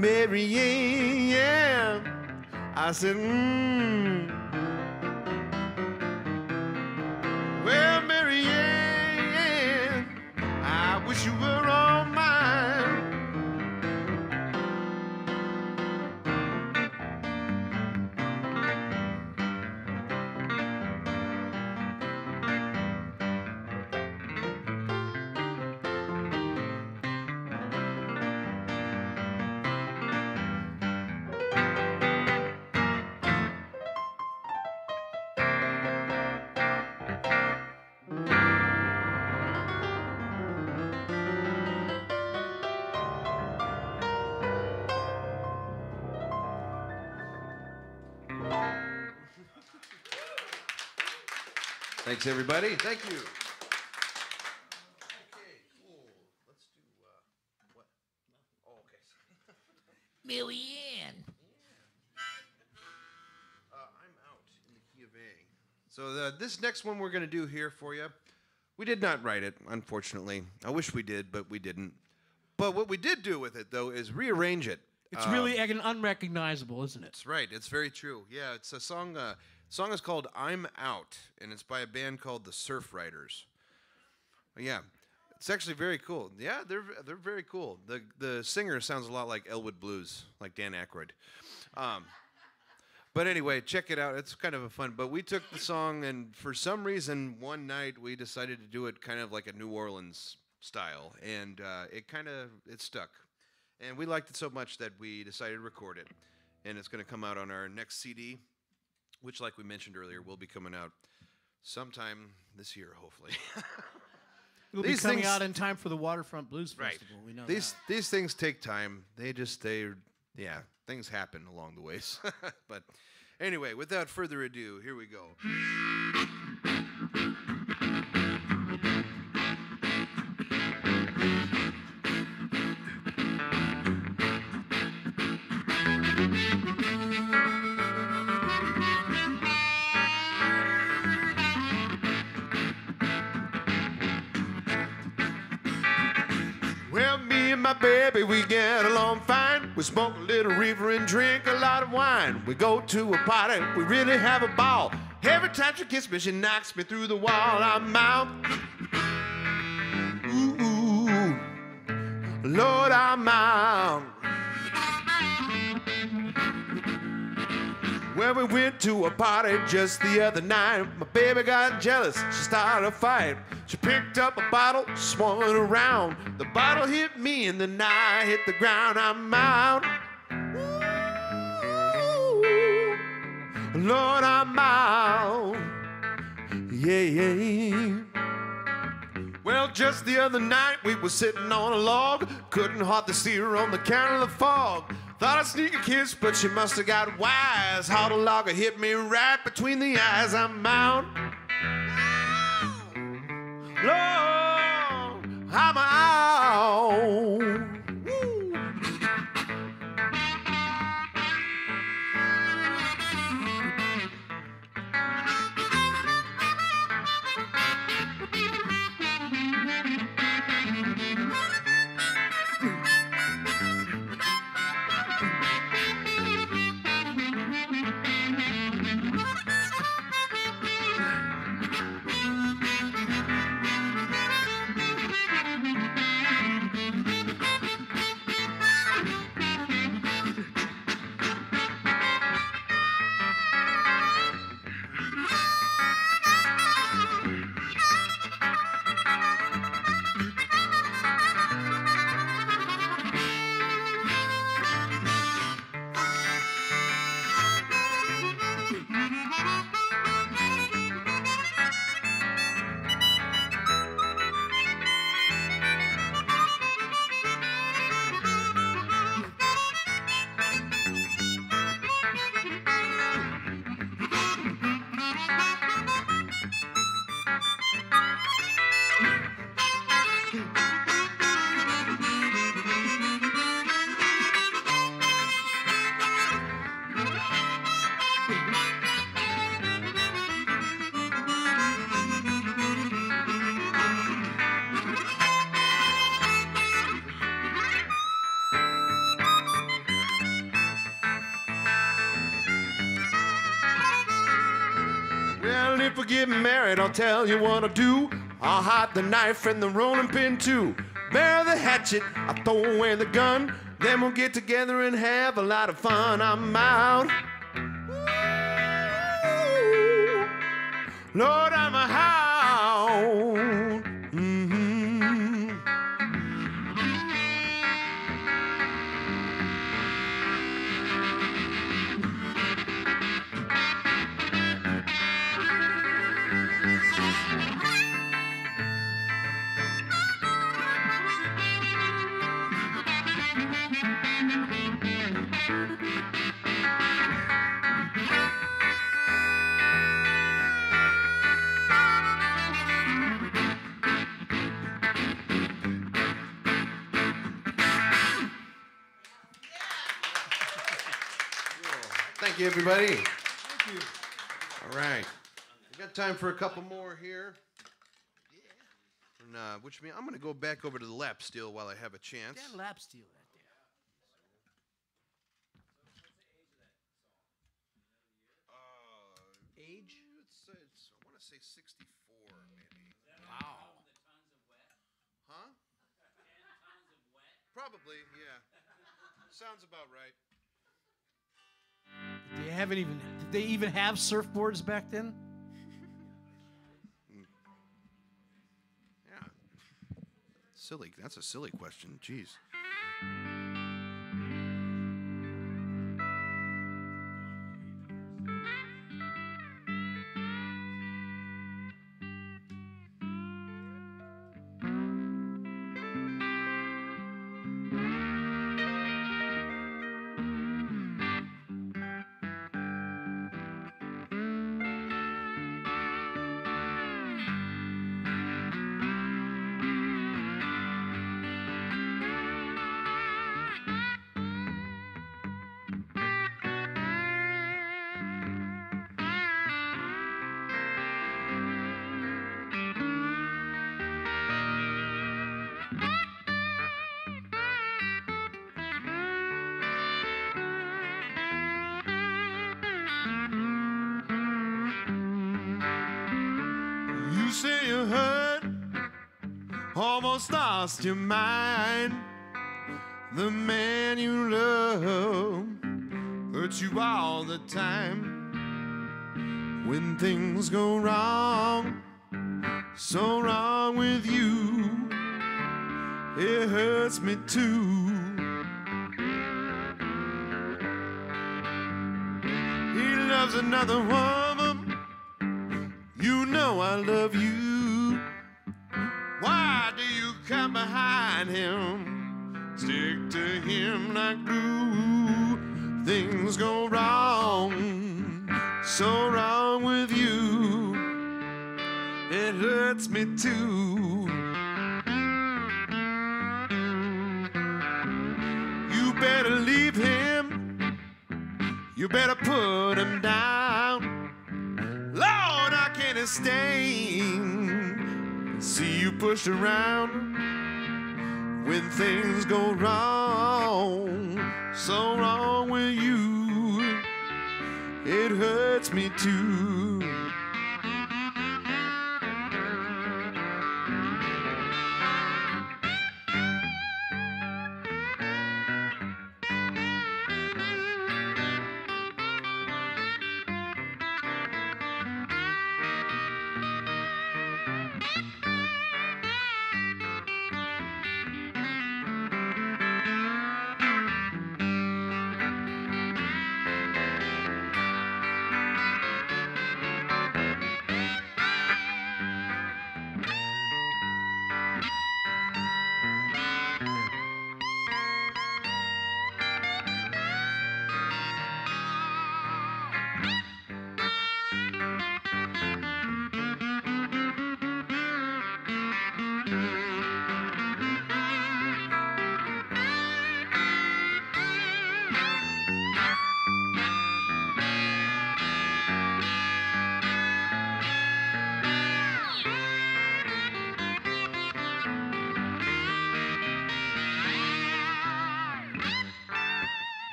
Mary Ann, yeah. I said, Well, Mary Ann, I wish you were all mine. Thanks, everybody. Thank you. Okay, cool. Let's do what? Oh, okay. Millian. I'm out in the key of A. So this next one we're going to do here for you, we did not write it, unfortunately. I wish we did, but we didn't. But what we did do with it, though, is rearrange it. It's really unrecognizable, isn't it? That's right. It's very true. Yeah, it's a song. Song is called "I'm Out," and it's by a band called the Surf Riders. Yeah, it's actually very cool. Yeah, they're very cool. The singer sounds a lot like Elwood Blues, like Dan Aykroyd. But anyway, check it out. It's kind of a fun. But we took the song, and for some reason, one night we decided to do it kind of like a New Orleans style, and it stuck. And we liked it so much that we decided to record it, and it's going to come out on our next CD. Which, like we mentioned earlier, will be coming out sometime this year, hopefully. It'll be coming out in time for the Waterfront Blues Festival. We know that. These things take time. Things happen along the ways. But anyway, without further ado, here we go. My baby, we get along fine. We smoke a little reefer and drink a lot of wine. We go to a party, we really have a ball. Every time she kisses me, she knocks me through the wall. I'm out. Ooh, Lord, I'm out. Well, we went to a party just the other night. My baby got jealous, she started a fight. She picked up a bottle, swung it around. The bottle hit me and then I hit the ground. I'm out. Ooh, Lord, I'm out. Yeah. Well, just the other night we were sitting on a log. Couldn't hardly see her on the count of the fog. Thought I'd sneak a kiss, but she must have got wise. How the logger hit me right between the eyes. I'm out. Lord, I'm out. Woo. And if we get married, I'll tell you what I'll do. I'll hide the knife and the rolling pin too. Bear the hatchet, I'll throw away the gun. Then we'll get together and have a lot of fun. I'm out. Ooh, Lord, I'm a hound. Thank you, everybody. Thank you. All right. We got time for a couple more here. Yeah. And, which means I'm going to go back over to the lap steel while I have a chance. That lap steel right there. Age? It's I want to say 64, maybe. Wow. Huh? Probably, yeah. Sounds about right. Did they even have surfboards back then? Yeah. Silly. That's a silly question. Jeez. You say you hurt, almost lost your mind. The man you love hurts you all the time. When things go wrong, so wrong with you, it hurts me too. He loves another woman, you know I love you. Why do you come behind him? Stick to him like glue. Things go wrong, so wrong with you. It hurts me too. You better leave him. You better put him down. Lord, I can't stand. See you pushed around. When things go wrong, so wrong with you, it hurts me too.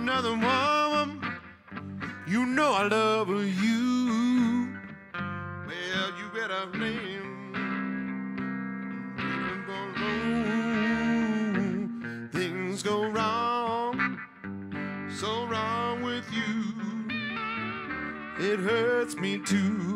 another woman. You know I love you. Well, you better name. Things go wrong, so wrong with you. It hurts me too.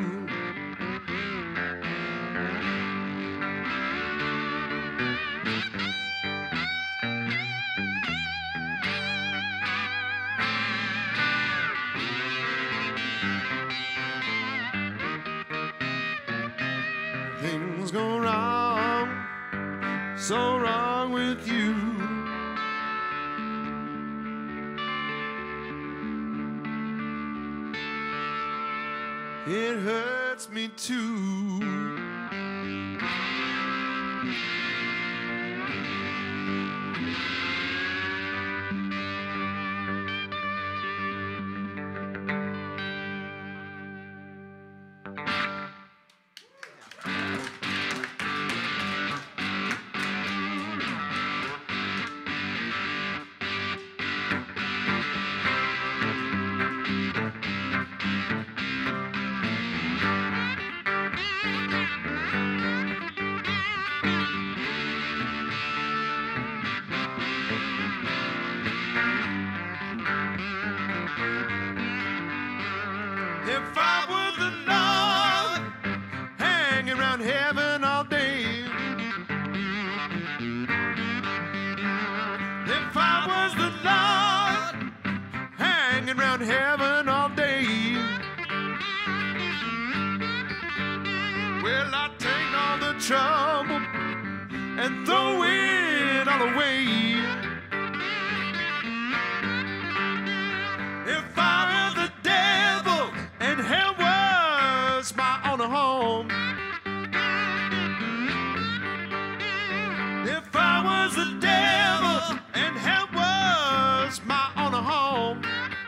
Things go wrong, so wrong with you. It hurts me too. If I were the Lord, hanging around heaven all day. If I was the Lord, hanging around heaven all day. Well, I'd take all the trouble and throw it all away. If I were the devil and hell was my only home. If I was the devil and hell was my only home,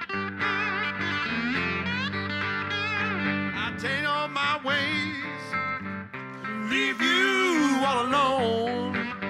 I'd take all my ways, leave you all alone.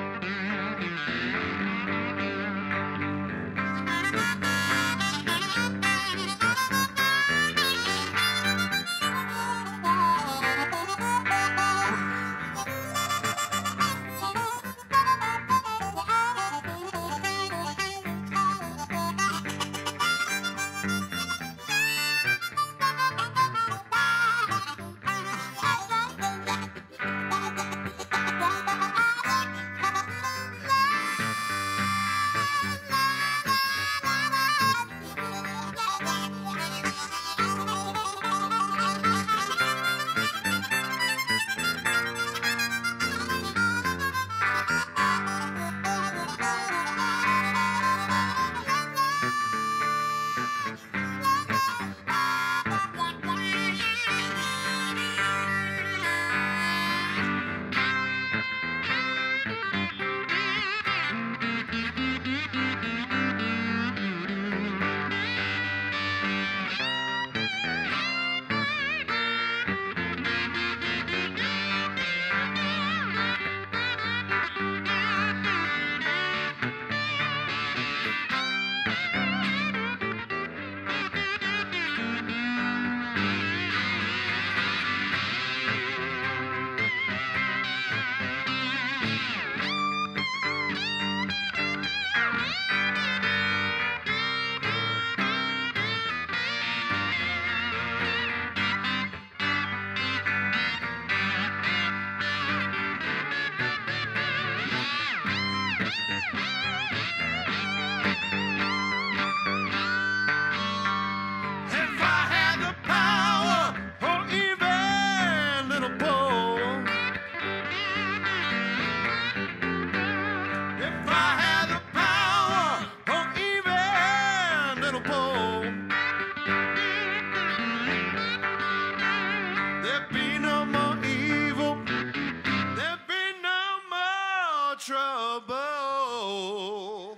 trouble.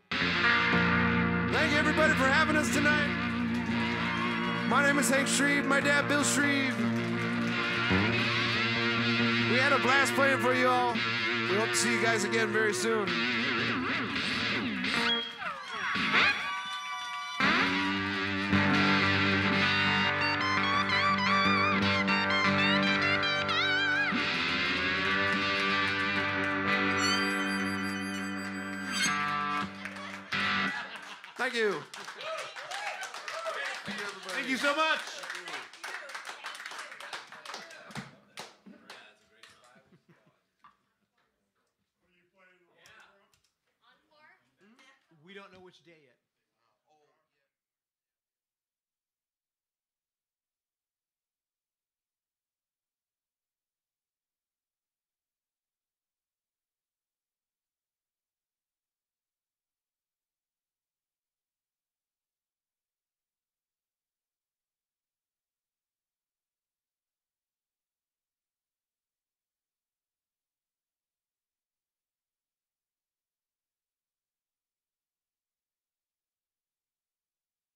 Thank you, everybody, for having us tonight. My name is Hank Shreve, my dad, Bill Shreve. We had a blast playing for you all. We hope to see you guys again very soon. Thank you. Thank you so much. We don't know which day yet.